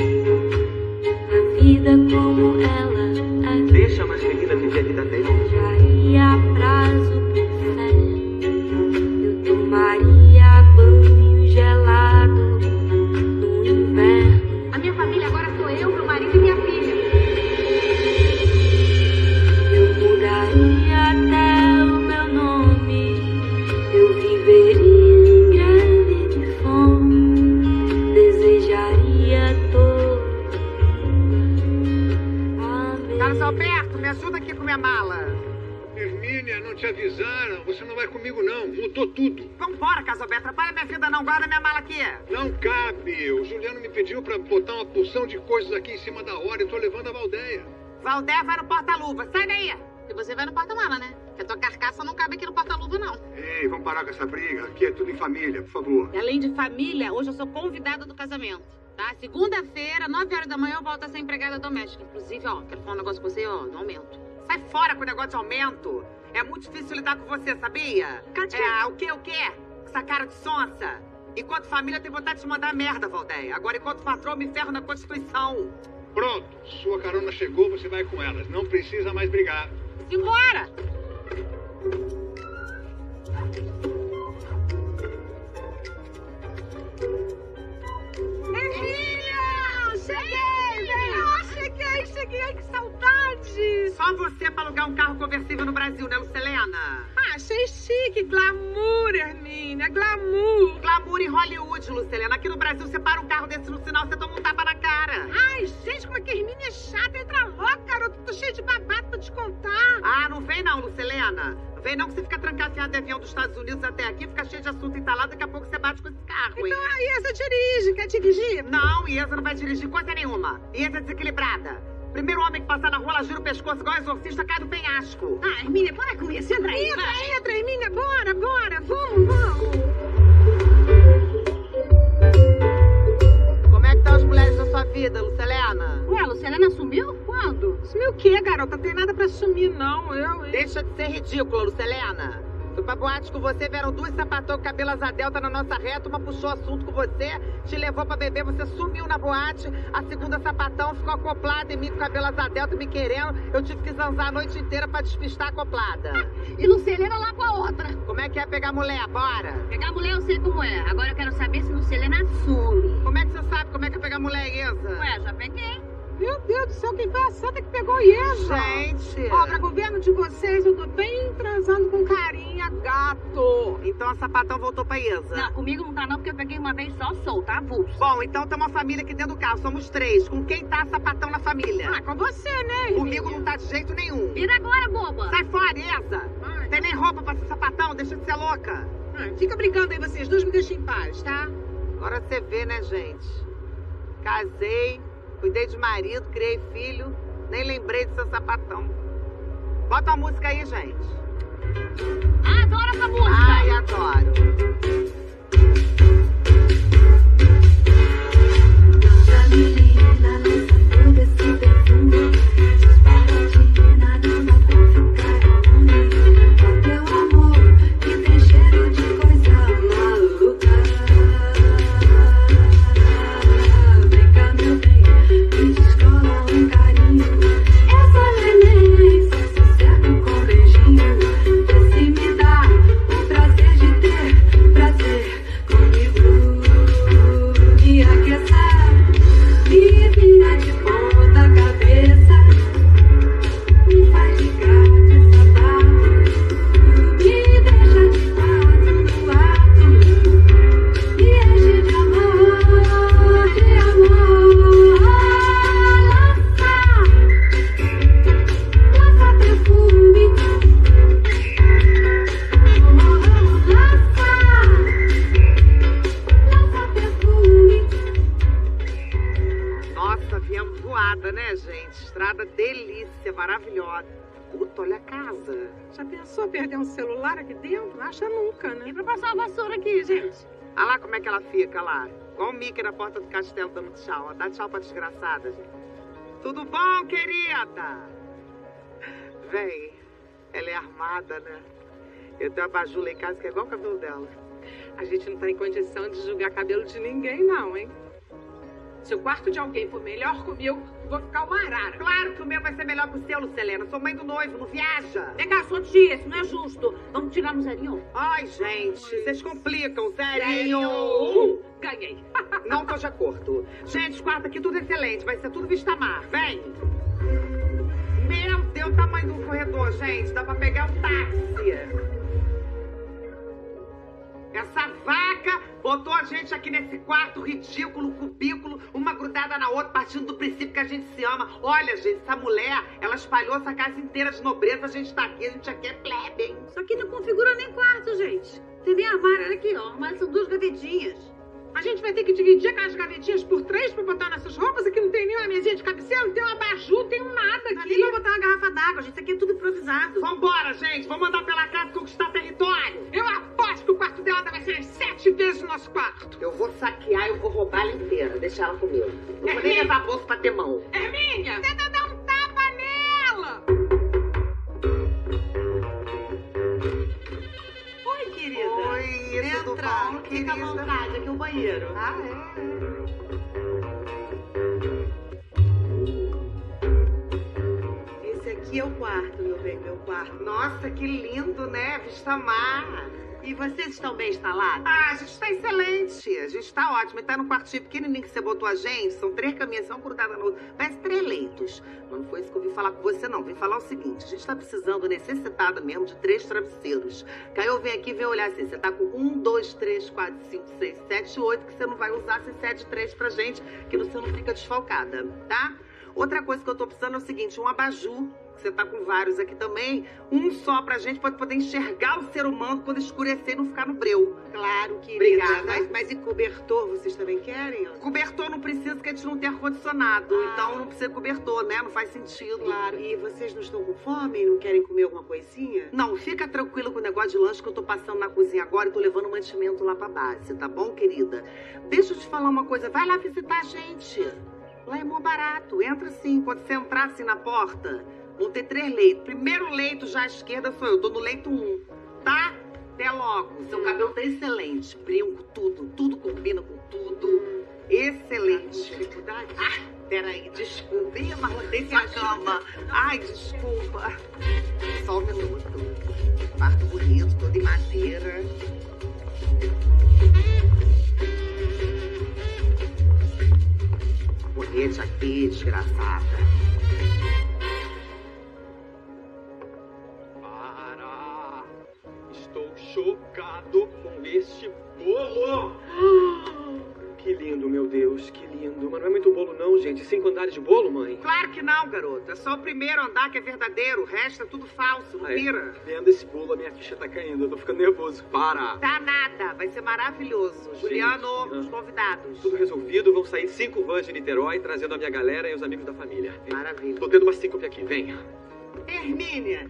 a vida como ela é. Deixa a Marcelina viver a vida dela. Viajaria a prazo pro fé. Eu tomaria banho gelado no inverno. A minha família agora sou eu, meu marido e minha filha. Eu mudaria até o meu nome. Eu viveria em greve de fome. Desejaria todo. Carlos Alberto, me ajuda aqui com minha mala. Hermínia, não te avisaram? Você não vai comigo, não. Mudou tudo. Vambora, Carlos Alberto. Atrapalha minha vida não. Guarda minha mala aqui. Não cabe. O Juliano me pediu pra botar uma porção de coisas aqui em cima da hora e tô levando a Valdeia. Valdeia vai no porta-luva. Sai daí. E você vai no porta-mala, né? Porque a tua carcaça não cabe aqui no porta-luva, não. Ei, vamos parar com essa briga. Aqui é tudo em família, por favor. E além de família, hoje eu sou convidada do casamento, tá? Segunda-feira, nove horas da manhã, eu volto a ser empregada doméstica. Inclusive, ó, quero falar um negócio com você, ó, no aumento. Sai fora com o negócio de aumento. É muito difícil lidar com você, sabia? Kátia. É, o quê, o quê? Com essa cara de sonsa. Enquanto família, tem vontade de te mandar merda, Valdeia. Agora, enquanto patrão, me ferro na Constituição. Pronto, sua carona chegou, você vai com elas. Não precisa mais brigar. Simbora! Hermínia! Cheguei, velho! Cheguei, cheguei! Ai, que saudade! Só você pra alugar um carro conversível no Brasil, né, Lucelena? Ah, achei chique, glamour, Hermínia, glamour! Glamour em Hollywood, Lucelena. Aqui no Brasil, você para um carro desse no sinal, você toma um tapa na cara. Ai, gente, como é que a Hermínia é chata! Entra logo, garoto! Tô cheio de babado pra te contar! Ah, não vem não, Lucelena. Não vem não que você fica trancafiado de avião dos Estados Unidos até aqui, fica cheio de assunto entalado, daqui a pouco você bate com esse carro, hein? Então a Iesa dirige, quer dirigir? Não, Iesa não vai dirigir coisa nenhuma. Iesa é desequilibrada. Primeiro homem que passar na rua, ela gira o pescoço igual exorcista, cai do penhasco. Ah, Hermínia, para com isso. Entra aí. Entra, entra, Hermínia. Bora, bora. Vamos, vamos. Como é que estão as mulheres da sua vida, Lucelena? Ué, a Lucelena sumiu? Quando? Sumir o quê, garota? Não tem nada pra sumir, não. Eu... Deixa de ser ridícula, Lucelena. Fui pra boate com você, vieram duas sapatão com cabelo asa delta na nossa reta, uma puxou assunto com você, te levou pra beber, você sumiu na boate, a segunda sapatão ficou acoplada em mim com cabelo asa delta me querendo, eu tive que zanzar a noite inteira pra despistar a acoplada. E Lucelena lá com a outra. Como é que é pegar mulher? Bora! Pegar mulher eu sei como é, agora eu quero saber se Lucelena assume. Como é que você sabe como é que é pegar mulher, Isa? Ué, já peguei. Meu Deus do céu, quem foi a santa que pegou Iesa? Gente! Ó, pra governo de vocês, eu tô bem transando com carinha, gato. Então a sapatão voltou pra Iesa? Não, comigo não tá não, porque eu peguei uma vez só solta, avulso. Bom, então tem uma família aqui dentro do carro, somos três. Com quem tá a sapatão na família? Ah, com você, né? Comigo não tá de jeito nenhum. Vira agora, boba. Sai fora, Iesa! Ai, tem nem roupa pra ser sapatão, deixa de ser louca. Ai, fica brigando aí vocês dois, me deixem em paz, tá? Agora você vê, né, gente? Casei, cuidei de marido, criei filho, nem lembrei de ser sapatão. Bota a música aí, gente. Adoro essa música! Ai, adoro. Nossa menina, lança todo esse perfume. Dispara de nada, não dá pra ficar imune. Com teu amor, que tem cheiro de coisa maluca. Vem cá, meu bem, me descola um carinho. Essa neném só sossego com beijinho. Vê se me dá o prazer de ter prazer comigo. Me aqueça, me vira de ponta cabeça. Me faz ficar de sapato. Me deixa de quatro no ato. Me enche de amor, de amor. Lança, lança perfume. Lança, lança perfume. Nossa, viemos voada, né, gente? Estrada delícia, maravilhosa. Puta, olha a casa. Já pensou perder um celular aqui dentro? Acha nunca, né? E pra passar a vassoura aqui, gente? Olha lá como é que ela fica, lá. Igual o Mickey na porta do castelo dando tchau. Dá tchau pra desgraçada, gente. Tudo bom, querida? Vem, ela é armada, né? Eu tenho a Baju lá em casa que é igual o cabelo dela. A gente não tá em condição de julgar cabelo de ninguém, não, hein? Se o quarto de alguém for melhor que o meu, vou ficar uma arara. Claro que o meu vai ser melhor que o seu, Lucelena. Sou mãe do noivo, não viaja. Vem cá, sua tia, isso não é justo. Vamos tirar no zerinho? Ai, gente, vocês complicam, zerinho. Zerinho. Ganhei. Não tô de acordo. Gente, quarto aqui tudo excelente, vai ser tudo vista mar. Vem. Meu Deus, o tamanho do corredor, gente. Dá pra pegar um táxi. Essa vaca botou a gente aqui nesse quarto ridículo, cubículo, uma grudada na outra, partindo do princípio que a gente se ama. Olha, gente, essa mulher, ela espalhou essa casa inteira de nobreza, a gente tá aqui, a gente aqui é plebe, hein? Isso aqui não configura nem quarto, gente. Tem nem armário, olha aqui, ó. Armário são duas gavetinhas. A gente vai ter que dividir aquelas gavetinhas por três pra botar nossas roupas. Aqui não tem nem uma mesinha de cabeceira, não tem uma baju, não tem um nada aqui. Não tem pra botar uma garrafa d'água, gente. Isso aqui é tudo improvisado. Vambora, gente. Vamos andar pela casa e conquistar território. Eu aposto que o quarto dela vai ser sete vezes o nosso quarto. Eu vou saquear, eu vou roubar ela inteira. Deixa ela comigo. Não vou nem levar bolso pra ter mão. Hermínia, tenta dar um tapa nela. Oi, querida. Oi, tudo bom, querida? Fica à vontade, aqui é o banheiro. Ah, é? Esse aqui é o quarto, meu bem, meu quarto. Nossa, que lindo, né? Vista mar. E vocês estão bem instalados? Ah, a gente está excelente. A gente está ótimo. E tá no quartinho pequenininho que você botou a gente. São três caminhas, são grudadas no outro. Parece três leitos. Mas não foi isso que eu vim falar com você, não. Vim falar o seguinte. A gente está precisando, necessitada mesmo, de três travesseiros. Que aí eu venho aqui e venho olhar assim. Você tá com um, dois, três, quatro, cinco, seis, sete, oito. Que você não vai usar. Você cede três pra gente. Que você não fica desfalcada, tá? Outra coisa que eu tô precisando é o seguinte. Um abajur. Você tá com vários aqui também. Um só pra gente pode poder enxergar o ser humano quando escurecer e não ficar no breu. Claro, querida. Obrigada. Mas, mas e cobertor, vocês também querem? Cobertor não precisa, porque a gente não tem ar-condicionado. Ah. Então não precisa cobertor, né? Não faz sentido. Claro. E vocês não estão com fome? Não querem comer alguma coisinha? Não, fica tranquila com o negócio de lanche que eu tô passando na cozinha agora e tô levando mantimento lá pra base, tá bom, querida? Deixa eu te falar uma coisa. Vai lá visitar a gente. Lá é mó barato. Entra assim. Quando você entrar assim na porta, vão ter três leitos. Primeiro leito já à esquerda sou eu. Tô no leito um. Tá? Até logo. Seu cabelo tá excelente. Brinco, tudo. Tudo combina com tudo. Excelente. Dificuldade? Ah, peraí. Desculpa. Ih, amarrotei sua cama. Ai, desculpa. Só um minuto. Quarto bonito, todo em madeira. Morrete aqui, desgraçada. Para! Estou chocado com este bolo! Que lindo, meu Deus, que lindo. Mas não é muito bolo não, gente. Cinco andares de bolo, mãe? Claro que não, garoto. É só o primeiro andar que é verdadeiro. O resto é tudo falso, não Ah, é? pira? Vendo esse bolo, a minha ficha tá caindo. Eu tô ficando nervoso. Para! Tá nada. Vai ser maravilhoso. Gente, Juliano, ah. os convidados. Tudo resolvido, vão sair cinco vans de Niterói, trazendo a minha galera e os amigos da família. Maravilha. Tô tendo uma síncope aqui, vem. Hermínia!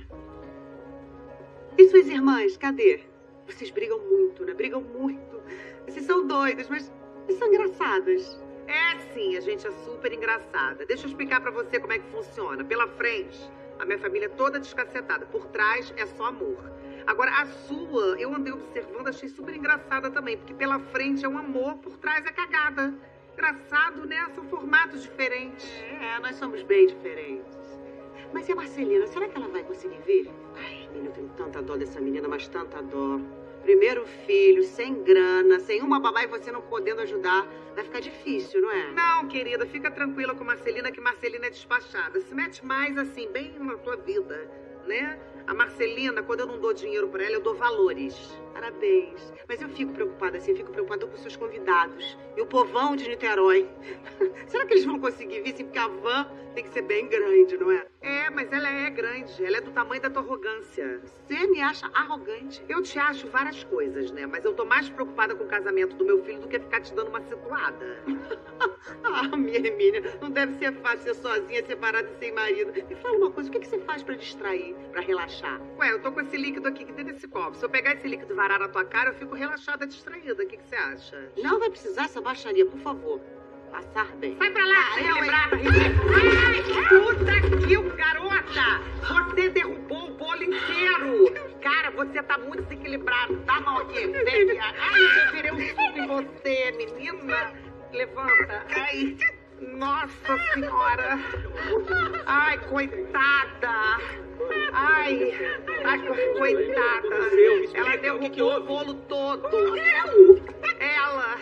E suas irmãs, cadê? Vocês brigam muito, né? Brigam muito. Vocês são doidas, mas vocês são engraçadas. É sim, a gente é super engraçada. Deixa eu explicar pra você como é que funciona. Pela frente, a minha família é toda descacetada. Por trás é só amor. Agora, a sua, eu andei observando, achei super engraçada também. Porque pela frente é um amor, por trás é cagada. Engraçado, né? São formatos diferentes. É, nós somos bem diferentes. Mas e a Marcelina, será que ela vai conseguir vir? Ai, menina, eu tenho tanta dó dessa menina, mas tanta dó. Primeiro filho, sem grana, sem uma babá e você não podendo ajudar, vai ficar difícil, não é? Não, querida, fica tranquila com Marcelina, que Marcelina é despachada. Se mete mais assim, bem na tua vida, né? A Marcelina, quando eu não dou dinheiro pra ela, eu dou valores. Parabéns. Mas eu fico preocupada assim, eu fico preocupada com os seus convidados. E o povão de Niterói. Será que eles vão conseguir vir? Sim, porque a van tem que ser bem grande, não é? É, mas ela é grande. Ela é do tamanho da tua arrogância. Você me acha arrogante? Eu te acho várias coisas, né? Mas eu tô mais preocupada com o casamento do meu filho do que ficar te dando uma situada. Ah, minha Hermínia, não deve ser fácil ser sozinha, separada e sem marido. Me fala uma coisa, o que que você faz pra distrair, pra relaxar? Ué, eu tô com esse líquido aqui dentro desse copo. Se eu pegar esse líquido e varar na tua cara, eu fico relaxada, distraída. O que que você acha? Não vai precisar essa baixaria, por favor. Passar bem. Sai pra lá, Ah, eu, desequilibrada. hein? Ai, puta que o garota! Você derrubou o bolo inteiro. Cara, você tá muito desequilibrado. Dá a mão aqui. Vem. Ai, eu virei um suco em você, menina. Levanta. Ai, nossa senhora. Ai, coitada. Ai, ai, co- coitada. Ela derrubou o bolo todo. Ela.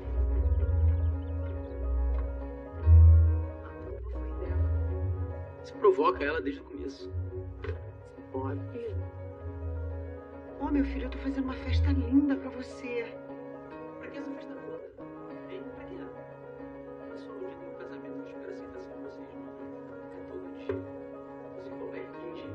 Você provoca ela desde o começo. Bob. Oh, meu filho, eu tô fazendo uma festa linda pra você. Pra que essa festa toda? Hein? Pra quê? É só o dia do casamento que eu espero aceitação de vocês, não. É todo dia. Se qualquer quinze.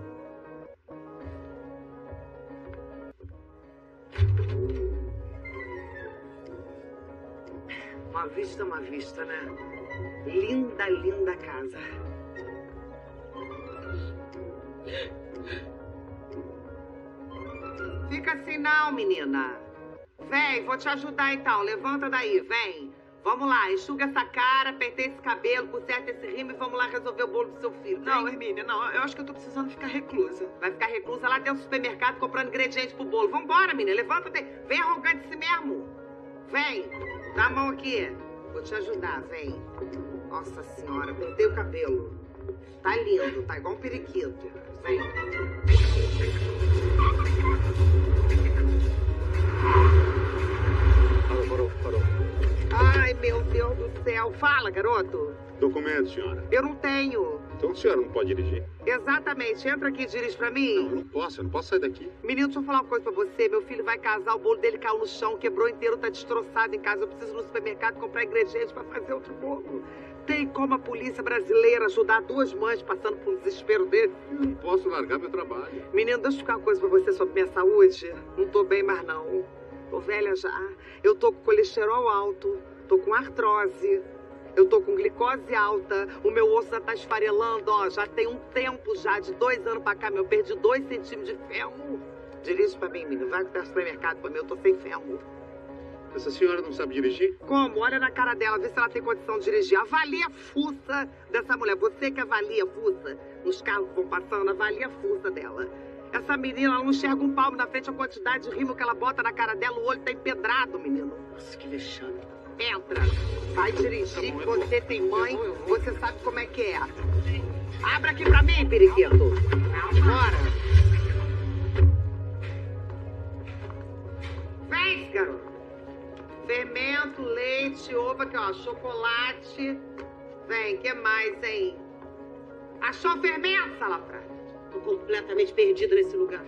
Uma vista, uma vista, né? Linda, linda casa. Fica assim não, menina. Vem, vou te ajudar então. Levanta daí, vem. Vamos lá, enxuga essa cara, penteia esse cabelo, conserta esse rimo e vamos lá resolver o bolo do seu filho. Não, vem. Hermínia, não. Eu acho que eu tô precisando ficar reclusa. Vai ficar reclusa lá dentro do supermercado comprando ingredientes pro bolo. Vambora, menina, levanta daí. Vem arrogante assim mesmo. Vem, dá a mão aqui. Vou te ajudar, vem. Nossa senhora, pentei o cabelo. Tá lindo, tá igual um periquito. Vem. Parou, parou, parou. Ai, meu Deus do céu. Fala, garoto. Documento, senhora. Eu não tenho. Então a senhora não pode dirigir? Exatamente. Entra aqui e dirige pra mim. Não, eu não posso, eu não posso sair daqui. Menino, deixa eu falar uma coisa pra você. Meu filho vai casar, o bolo dele caiu no chão, quebrou inteiro, tá destroçado em casa. Eu preciso ir no supermercado comprar ingredientes pra fazer outro bolo. Tem como a polícia brasileira ajudar duas mães passando por um desespero desse? Eu não posso largar meu trabalho. Menino, deixa eu explicar uma coisa pra você sobre minha saúde. Não tô bem mais, não. Tô velha já. Eu tô com colesterol alto, tô com artrose, eu tô com glicose alta, o meu osso já tá esfarelando, ó. Já tem um tempo já, de dois anos pra cá, meu, eu perdi dois centímetros de ferro. Dirige pra mim, menino. Vai pro supermercado pra mim, eu tô sem ferro. Essa senhora não sabe dirigir? Como? Olha na cara dela, vê se ela tem condição de dirigir. Avalia a fuça dessa mulher. Você que avalia a fuça nos carros que vão passando, avalia a fuça dela. Essa menina, ela não enxerga um palmo na frente, a quantidade de rimo que ela bota na cara dela, o olho tá empedrado, menino. Nossa, que vexame. Entra, vai dirigir, que você tem mãe, você sabe como é que é. Abra aqui pra mim, periquito. Bora. Vem, garoto. Fermento, leite, ovo aqui, ó, chocolate. Vem, que mais, hein? Achou o fermento, Salafra? Tô completamente perdida nesse lugar.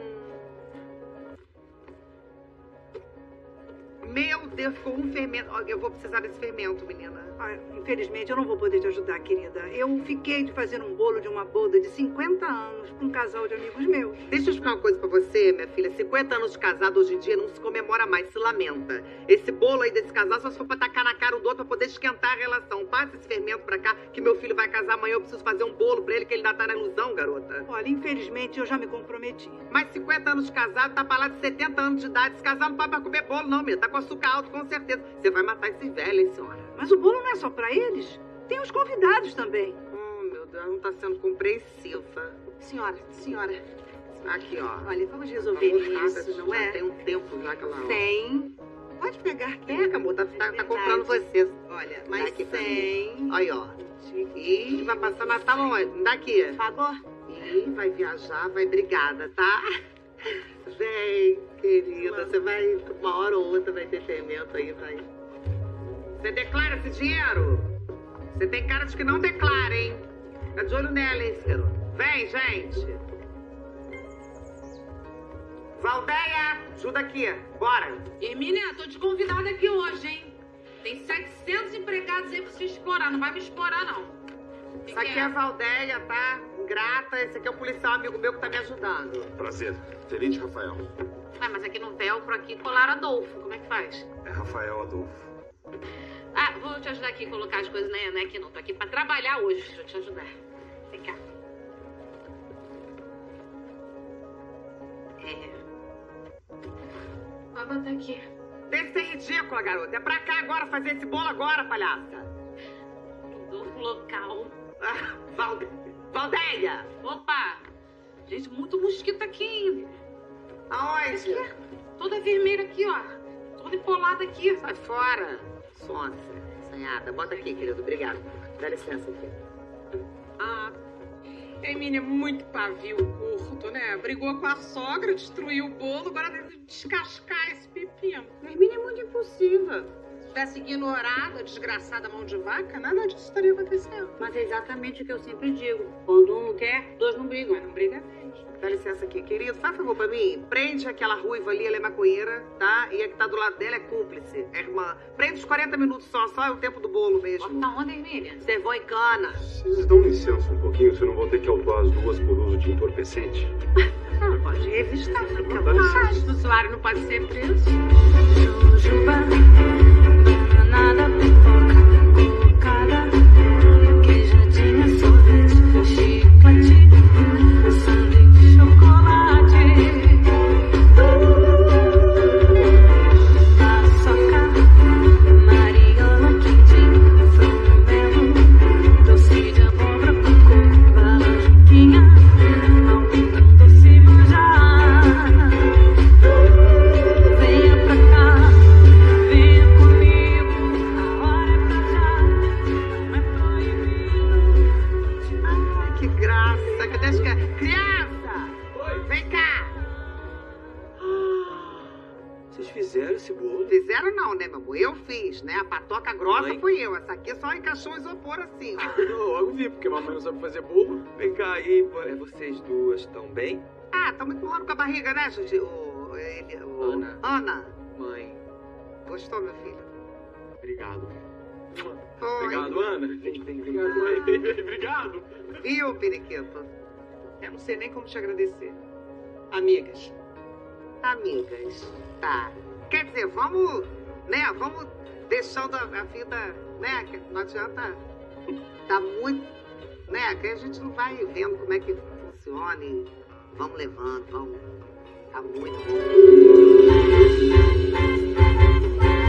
Meu Deus, ficou um fermento. Eu vou precisar desse fermento, menina. Ah, infelizmente, eu não vou poder te ajudar, querida. Eu fiquei de fazer um bolo de uma boda de cinquenta anos para um casal de amigos meus. Deixa eu explicar uma coisa pra você, minha filha. cinquenta anos de casado hoje em dia não se comemora mais, se lamenta. Esse bolo aí desse casal só se for pra tacar na cara um do outro pra poder esquentar a relação. Passa esse fermento pra cá, que meu filho vai casar amanhã. Eu preciso fazer um bolo pra ele, que ele ainda tá na ilusão, garota. Olha, infelizmente, eu já me comprometi. Mas cinquenta anos de casado, tá pra lá de setenta anos de idade. Esse casal não pode mais comer bolo, não, minha. Tá com açúcar alto, com certeza. Você vai matar esse velho, hein, senhora? Mas o bolo não é só pra eles. Tem os convidados também. Oh, meu Deus, não tá sendo compreensiva. Senhora, senhora. Aqui, ó. Olha, vamos resolver isso, não é? Tem um tempo já que ela... Cem. Pode pegar. Pega, amor, tá, tá, tá comprando você. Olha, mais mais cem. Aí, ó. Ih, vai passar Natal onde? Me dá aqui. Por favor. Ih, vai viajar, vai brigada, tá? Vem, querida, você vai, uma hora ou outra vai ter fermento aí, vai. Você declara esse dinheiro? Você tem cara de que não declara, hein? Fica de olho nela, hein, Ciro? Vem, gente. Valdeia, ajuda aqui, bora. Hermínia, tô te convidada aqui hoje, hein? Tem setecentos empregados aí pra você explorar, não vai me explorar, não. Isso aqui é a Valdeia, tá? Ingrata, esse aqui é um policial amigo meu que tá me ajudando. Prazer, Tenente Rafael. Ah, mas aqui no velcro aqui colaram Adolfo, como é que faz? É Rafael Adolfo. Ah, vou te ajudar aqui a colocar as coisas, né? Não é que não, tô aqui pra trabalhar hoje, deixa eu te ajudar. Vem cá. É... Pode botar aqui. Deixa de ser ridícula, garota. É pra cá agora, fazer esse bolo agora, palhaça. Adolfo local. Ah, Valde... Valdeia! Opa! Gente, muito mosquito aqui. Aonde? Aqui, toda vermelha aqui, ó. Toda empolada aqui. Sai fora. Sonsa, sonhada. Bota aqui, querido. Obrigado. Dá licença aqui. Ah, Hermínia é muito pavio curto, né? Brigou com a sogra, destruiu o bolo, agora tem que descascar esse pepino. Hermínia é muito impulsiva. Se tivesse ignorado a desgraçada mão de vaca, nada disso estaria acontecendo. Mas é exatamente o que eu sempre digo. Quando um não quer, dois não brigam. Mas não briga mesmo. Dá licença aqui, querido. Faz favor pra mim. Prende aquela ruiva ali, ela é maconheira, tá? E a que tá do lado dela é cúmplice, é irmã. Prende os quarenta minutos só, só é o tempo do bolo mesmo. Tá onde, Hermínia? Servou em cana. Vocês dão licença um pouquinho, se eu não vou ter que autuar as duas por uso de entorpecente. Ah, pode revistar, fica Dá licença. O usuário não pode ser preso. Jujuba, bananada, pipoca, cocada, queijadinha, sorvete, chiclete, sanduíche, chocolate, paçoca, mariola, quindim, frumelo, doce de abóbora com coco, laranjinha, algodão, doce, manjar. Venha pra cá, venha comigo, a hora é pra já, não é proibido. Ai, que graça. Que deixa que... Criança! Vem cá! Vocês fizeram esse bolo? Fizeram não, né, meu amor? Eu fiz, né? A patoca grossa Mãe? fui eu. Essa aqui só encaixou um isopor assim, ó. Eu logo vi, porque mamãe não sabe fazer bolo. Vem cá aí, é, vocês duas estão bem? Ah, estamos empurrando com a barriga, né, Judy? O... Ele... O... Ana. Ana. Mãe. Gostou, meu filho? Obrigado. Foi. Obrigado, Ana. Obrigado, mãe. Obrigado. Viu, periquito? Eu não sei nem como te agradecer. Amigas. Amigas. Tá. Quer dizer, vamos, né? Vamos deixando a, a vida, né? Que não adianta. Tá muito, né? Que a gente não vai vendo como é que funciona e vamos levando, vamos. Tá muito bom.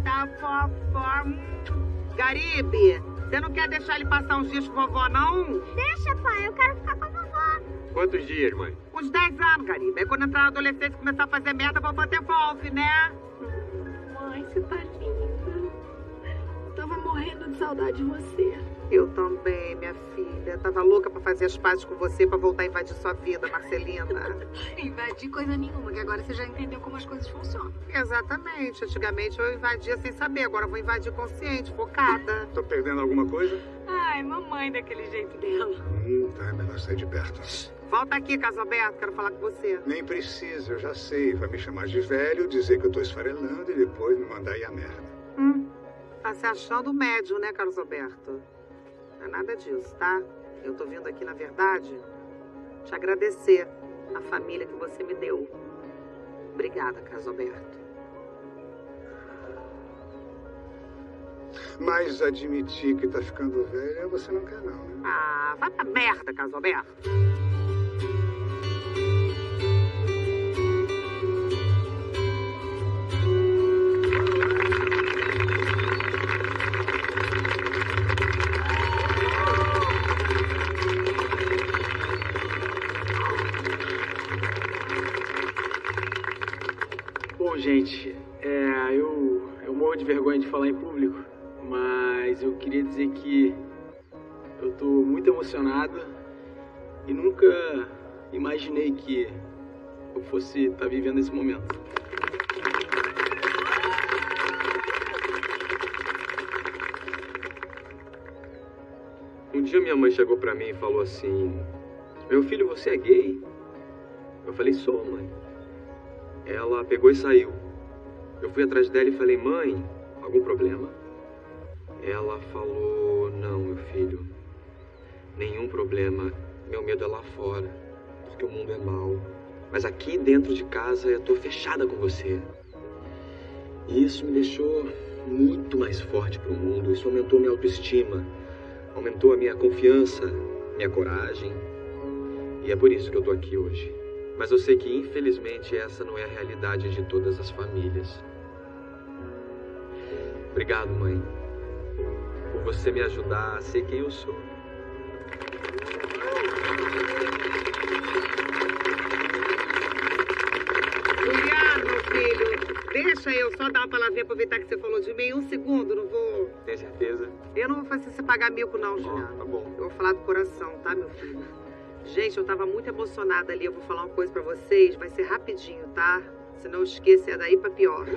Eita, fofó. Hum. Garibe, você não quer deixar ele passar uns dias com vovó, não? Deixa, pai, eu quero ficar com a vovó. Quantos dias, mãe? Uns dez anos, Garibe. Aí quando entrar na adolescência e começar a fazer merda, a vovó devolve, né? Mãe, você tá linda. Tava morrendo de saudade de você. Eu também, minha filha. Tava louca pra fazer as pazes com você, pra voltar a invadir sua vida, Marcelina. Invadir coisa nenhuma, que agora você já entendeu como as coisas funcionam. Exatamente. Antigamente eu invadia sem saber, agora eu vou invadir consciente, focada. Tô perdendo alguma coisa? Ai, mamãe daquele jeito dela. Hum, tá, é melhor sair de perto. Volta aqui, Casalberto, quero falar com você. Nem precisa, eu já sei. Vai me chamar de velho, dizer que eu tô esfarelando e depois me mandar ir a merda. Hum, tá se achando médio, né, Carlos Alberto? Não é nada disso, tá? Eu tô vindo aqui, na verdade, te agradecer a família que você me deu. Obrigada, Carlos Alberto. Mas admitir que tá ficando velha, você não quer não, né? Ah, vai pra merda, Carlos Alberto. Bom, gente, é, eu, eu morro de vergonha de falar em público, mas eu queria dizer que eu tô muito emocionado e nunca imaginei que eu fosse estar vivendo esse momento. Um dia minha mãe chegou pra mim e falou assim: meu filho, você é gay? Eu falei: sou, mãe. Ela pegou e saiu. Eu fui atrás dela e falei: mãe, algum problema? Ela falou: não, meu filho, nenhum problema. Meu medo é lá fora, porque o mundo é mau. Mas aqui dentro de casa eu tô fechada com você. E isso me deixou muito mais forte pro mundo. Isso aumentou minha autoestima, aumentou a minha confiança, minha coragem. E é por isso que eu tô aqui hoje. Mas eu sei que, infelizmente, essa não é a realidade de todas as famílias. Obrigado, mãe, por você me ajudar a ser quem eu sou. Juliano, meu filho, deixa eu só dar uma palavrinha, aproveitar que você falou de mim. Um segundo, não vou... Tem certeza? Eu não vou fazer você pagar mico, não, Juliano. Oh, tá bom. Eu vou falar do coração, tá, meu filho? Gente, eu tava muito emocionada ali. Eu vou falar uma coisa pra vocês. Vai ser rapidinho, tá? Se não esqueça, é daí pra pior.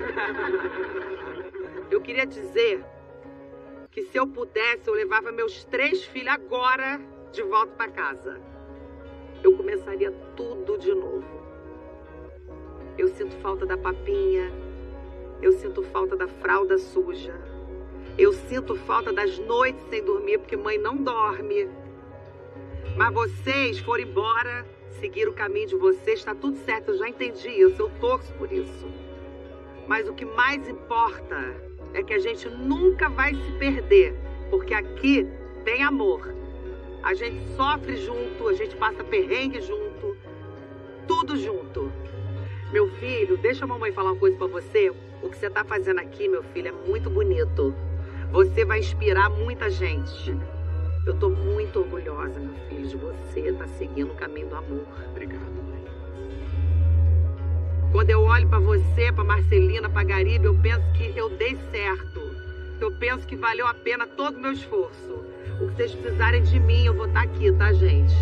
Eu queria dizer que se eu pudesse, eu levava meus três filhos agora de volta pra casa. Eu começaria tudo de novo. Eu sinto falta da papinha. Eu sinto falta da fralda suja. Eu sinto falta das noites sem dormir, porque mãe não dorme. Mas vocês foram embora, seguiram o caminho de vocês, tá tudo certo, eu já entendi isso, eu torço por isso. Mas o que mais importa é que a gente nunca vai se perder, porque aqui tem amor. A gente sofre junto, a gente passa perrengue junto, tudo junto. Meu filho, deixa a mamãe falar uma coisa pra você. O que você tá fazendo aqui, meu filho, é muito bonito. Você vai inspirar muita gente. Eu tô muito orgulhosa, meu filho, de você estar seguindo o caminho do amor. Obrigado, mãe. Quando eu olho pra você, pra Marcelina, pra Garibe, eu penso que eu dei certo. Eu penso que valeu a pena todo o meu esforço. O que vocês precisarem de mim, eu vou estar aqui, tá, gente?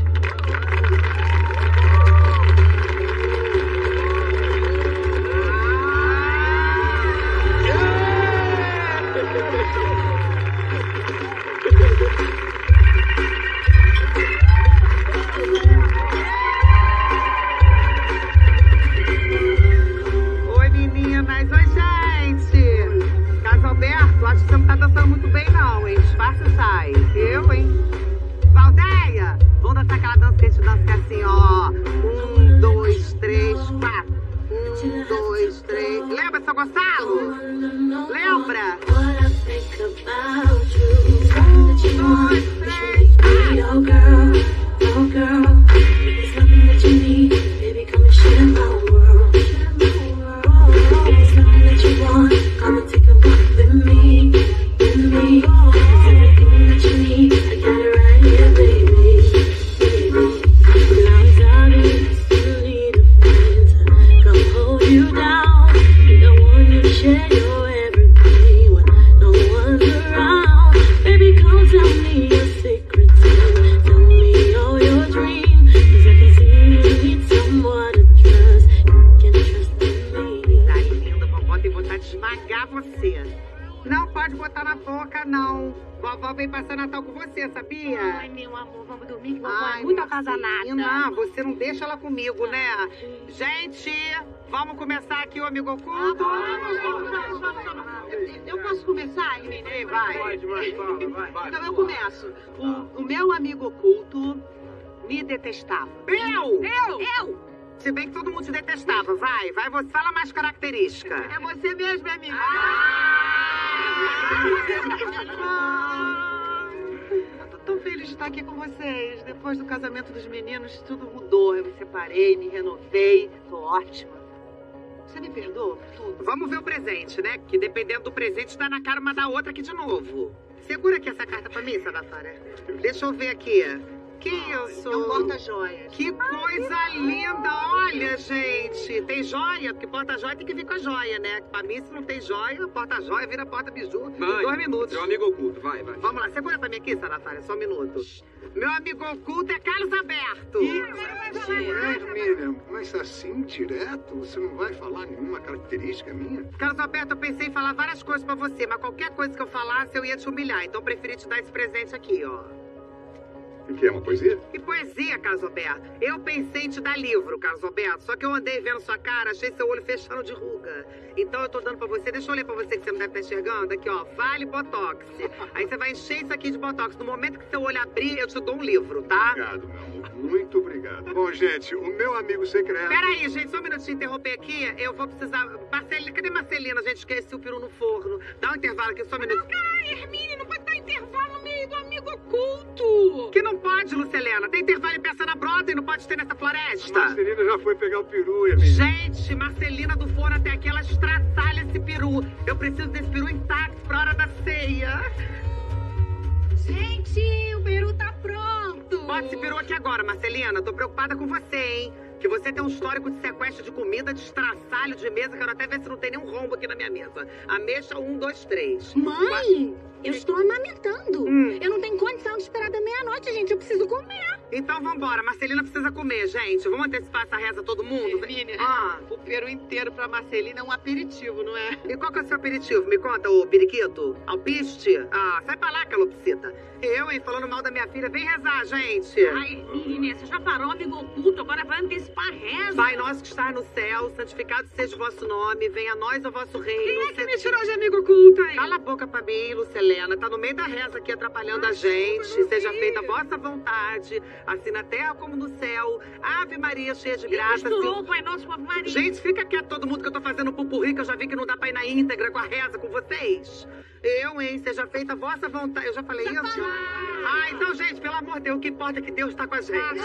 Oi, meninas. Oi, gente. Casalberto, acho que você não tá dançando muito bem, não, hein? Disfarça e sai. Eu, hein? Valdeia, vamos dançar aquela dança que a gente dança que é assim, ó. Um, dois, três, quatro. Um, dois, três. Lembra, seu Gonçalo? Lembra? Um, dois, três, quatro. Oh girl, there's nothing that you need. Baby, come and share my world. There's nothing that you want. Come and take a walk with pode botar na boca, não. Vovó vem passar Natal com você, sabia? Ai, meu amor, vamos dormir que vovó Ai, é muito minha atasanada. menina, você não deixa ela comigo, né? Gente, vamos começar aqui o Amigo Oculto? Eu posso começar, Hermínia? Vai. Pode, vai, fala, vai, vai. Então eu começo. O, o meu amigo oculto me detestava. Eu? Eu? Eu? Se bem que todo mundo te detestava. Vai, vai, você fala mais característica. É você mesmo, minha amiga. Eu tô tão feliz de estar aqui com vocês. Depois do casamento dos meninos, tudo mudou. Eu me separei, me renovei. Tô ótima. Você me perdoa por tudo? Vamos ver o presente, né? Que dependendo do presente, dá na cara uma da outra aqui de novo. Segura aqui essa carta pra mim, Sadatória. Deixa eu ver aqui. Que isso? É um porta-joias. Que coisa linda! Olha, gente, tem joia? Porque porta-joia tem que vir com a joia, né? Pra mim, se não tem joia, porta-joia vira porta-biju em Mãe, dois minutos. meu amigo oculto, vai, vai. Vamos lá, segura pra mim aqui, Sadatória, só um minuto. Meu amigo oculto é Carlos Alberto. Hermínia, mas assim, direto, você não vai falar nenhuma característica minha? Carlos Alberto, eu pensei em falar várias coisas pra você, mas qualquer coisa que eu falasse, eu ia te humilhar. Então, eu preferi te dar esse presente aqui, ó. O que é, uma poesia? Que poesia, Carlos Alberto. Eu pensei em te dar livro, Carlos Alberto. Só que eu andei vendo sua cara, achei seu olho fechando de ruga. Então eu tô dando pra você, deixa eu ler pra você que você não deve estar enxergando. Aqui, ó, Vale Botox. Aí você vai encher isso aqui de Botox. No momento que seu olho abrir, eu te dou um livro, tá? Obrigado, meu amor. Muito obrigado. Bom, gente, o meu amigo secreto... Peraí, gente, só um minutinho, interromper aqui. Eu vou precisar... Marcelina, cadê Marcelina? Gente, esqueci o peru no forno. Dá um intervalo aqui, só um minuto. Ai, Hermínia, não pode dar intervalo no meio do amigo oculto. Que não pode, Lucelena. Tem intervalo e peça na brota e não pode ter nessa floresta. Marcelina já foi pegar o peru, Hermínia. Gente, Marcelina do forno até aqui, ela estraçalha esse peru. Eu preciso desse peru intacto pra hora da ceia. Gente, o peru tá pronto. Bota esse peru aqui agora, Marcelina. Tô preocupada com você, hein? Que você tem um histórico de sequestro de comida, de estraçalho de mesa. Quero até ver se não tem nenhum rombo aqui na minha mesa. Ameixa, um, dois, três. Mãe, eu estou amamentando. Hum. Eu não tenho condição de esperar da meia-noite, gente. Eu preciso comer. Então vambora. Marcelina precisa comer, gente. Vamos antecipar essa reza todo mundo? Hermínia, Ah. o peru inteiro pra Marcelina é um aperitivo, não é? E qual que é o seu aperitivo? Me conta, ô periquito. Alpiste? Ah, sai pra lá, calopsita. Eu, hein, falando mal da minha filha. Vem rezar, gente. Ai, Hermínia, você já parou, amigo oculto. Agora vai antecipar a reza. Pai nosso que está no céu, santificado seja o vosso nome. Venha a nós o vosso reino. Quem é que me Santi- tirou de amigo oculto, hein? Cala a boca pra mim, Lucelena. Tá no meio da reza aqui atrapalhando a gente. Seja feita a vossa vontade, assim na terra como no céu. Ave Maria, cheia de graça. Misturou o Pai Nosso com a Ave Maria. Gente, fica quieto todo mundo que eu tô fazendo pupurri, que eu já vi que não dá pra ir na íntegra com a reza com vocês. Eu, hein? Seja feita a vossa vontade. Eu já falei isso? Ah, então, gente, pelo amor de Deus, o que importa é que Deus tá com a gente.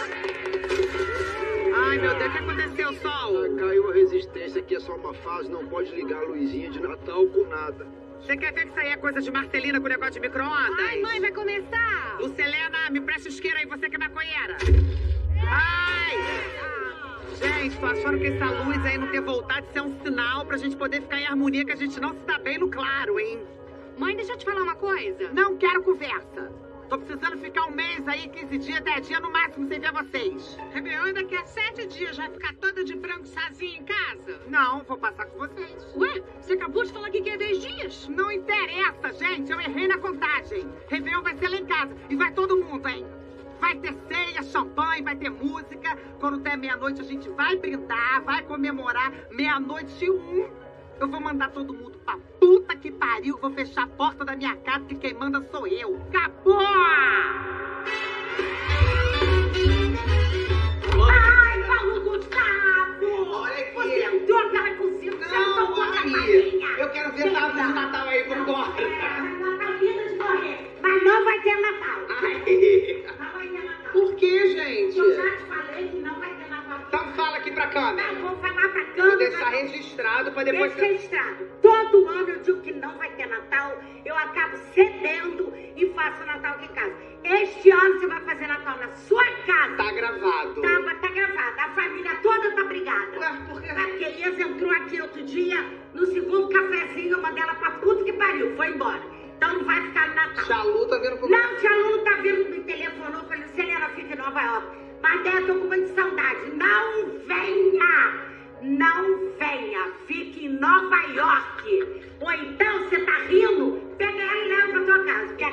Ai, meu Deus, o que aconteceu, Sol? Caiu a resistência, aqui é só uma fase, não pode ligar a luzinha de Natal com nada. Você quer ver que isso aí é coisa de Marcelina com o negócio de micro-ondas? Ai, mãe, vai começar. Lucelena, me presta isqueira aí, você que é maconheira. Ai! Gente, tô achando que essa luz aí não ter voltado, isso é um sinal pra gente poder ficar em harmonia, que a gente não se dá bem no claro, hein? Mãe, deixa eu te falar uma coisa. Não quero conversa. Tô precisando ficar um mês aí, quinze dias, dez dias no máximo, sem ver vocês. Réveillon é daqui a sete dias, vai ficar toda de branco sozinha em casa? Não, vou passar com vocês. Ué, você acabou de falar que quer dez dias? Não interessa, gente, eu errei na contagem. Réveillon vai ser lá em casa e vai todo mundo, hein? Vai ter ceia, champanhe, vai ter música. Quando der meia-noite a gente vai brindar, vai comemorar. Meia-noite e um, eu vou mandar todo mundo pra puta que pariu. Vou fechar a porta da minha casa, que quem manda sou eu. Acabou! Ai, Paulo Gustavo! Olha aqui. Você entrou pela cozinha, você Não, não olha a aí. Eu quero ver a árvore de Natal aí, vamos embora. Natal vida de correr, mas não vai ter Natal. Ai. Não vai ter Natal. Por que, gente? Eu já te falei que não vai ter Natal. Então fala aqui pra câmera. Eu vou falar pra câmera. Vou deixar registrado pra depois... Deixa registrado. Todo ano eu digo que não vai ter Natal. Eu acabo cedendo e faço Natal aqui em casa. Este ano você vai fazer Natal na sua casa. Tá gravado. Tá, tá gravado. A família toda tá brigada. Ué, por quê? Porque Elias entrou aqui outro dia, no segundo cafezinho, eu mandei ela pra puta que pariu. Foi embora. Então não vai ficar no Natal. Chalu tá vendo como... Não, Tia Lu tá vindo, me telefonou, falei, Celena, fica em Nova York. Mas Dé, eu tô com muita saudade. Não venha! Não venha! Fique em Nova York! Ou então, você tá rindo? Pega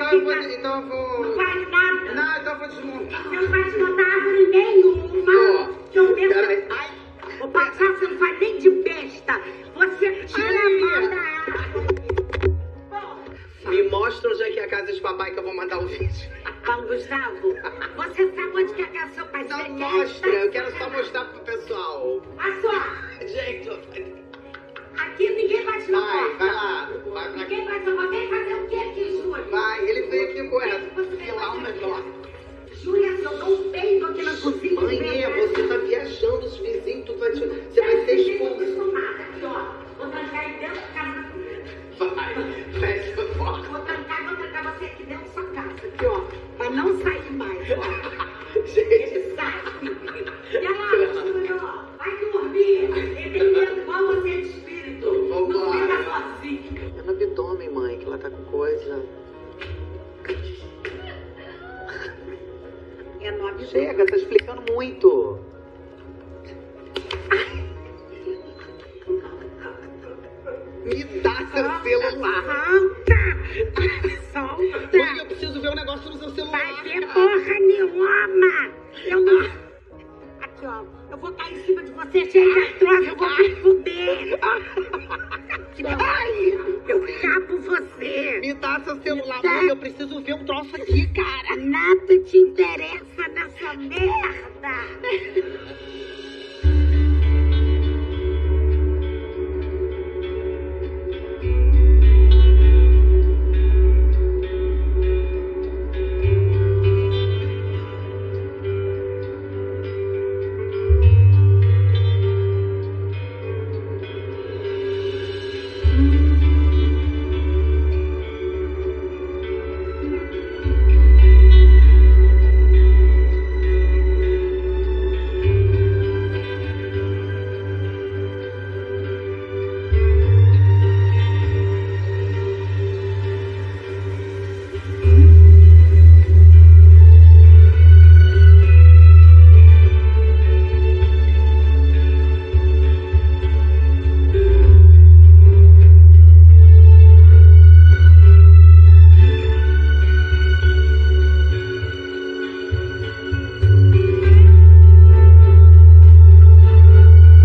Então eu vou. Então eu vou. Não vale nada. Não, então eu vou desmontar. Você não vai desmontar árvore nenhuma. Que eu penso. Ô, Paixão, você não faz nem de besta. Você tira a mão da árvore. Me mostra onde é que é a casa de papai que eu vou mandar o vídeo. Paulo Gustavo, você sabe onde que é a casa do seu pai? Não mostra, eu quero só mostrar pro pessoal. Olha só. Gente, aqui ninguém bate na vai, porta. vai lá. Vai pra... Ninguém bate na porta. Vem fazer o que aqui, Júlia? Vai, ele veio aqui com ela. Filar um negócio. Júlia, se eu dou um peido aqui na cozinha... Mãe, você tá viajando, os vizinhos, tu vai te... Você vai ser expulso. Aqui, ó. Vou trancar aí dentro da casa. Vai, fecha a porta. Vou trancar, vou trancar você aqui dentro da sua casa. Aqui, ó. Pra não sair mais, ó. Gente. Ele sai. E olha lá, Júlia, ó. Vai dormir. Ele tem medo igual você de espírito. Vambora. Não fica sozinho. É no abdômen, mãe, que ela tá com coisa. É no abdômen. Chega, tá explicando muito. Me dá seu celular. Solta! Solta! Mãe, eu preciso ver um negócio no seu celular. Vai ver porra nenhuma! Eu não... Aqui, ó. Eu vou cair em cima de você, cheio de artrose. Eu vou me fuder. Ai, eu capo você. Me dá seu celular, mãe. Eu preciso ver um troço aqui, cara. Nada te interessa nessa merda.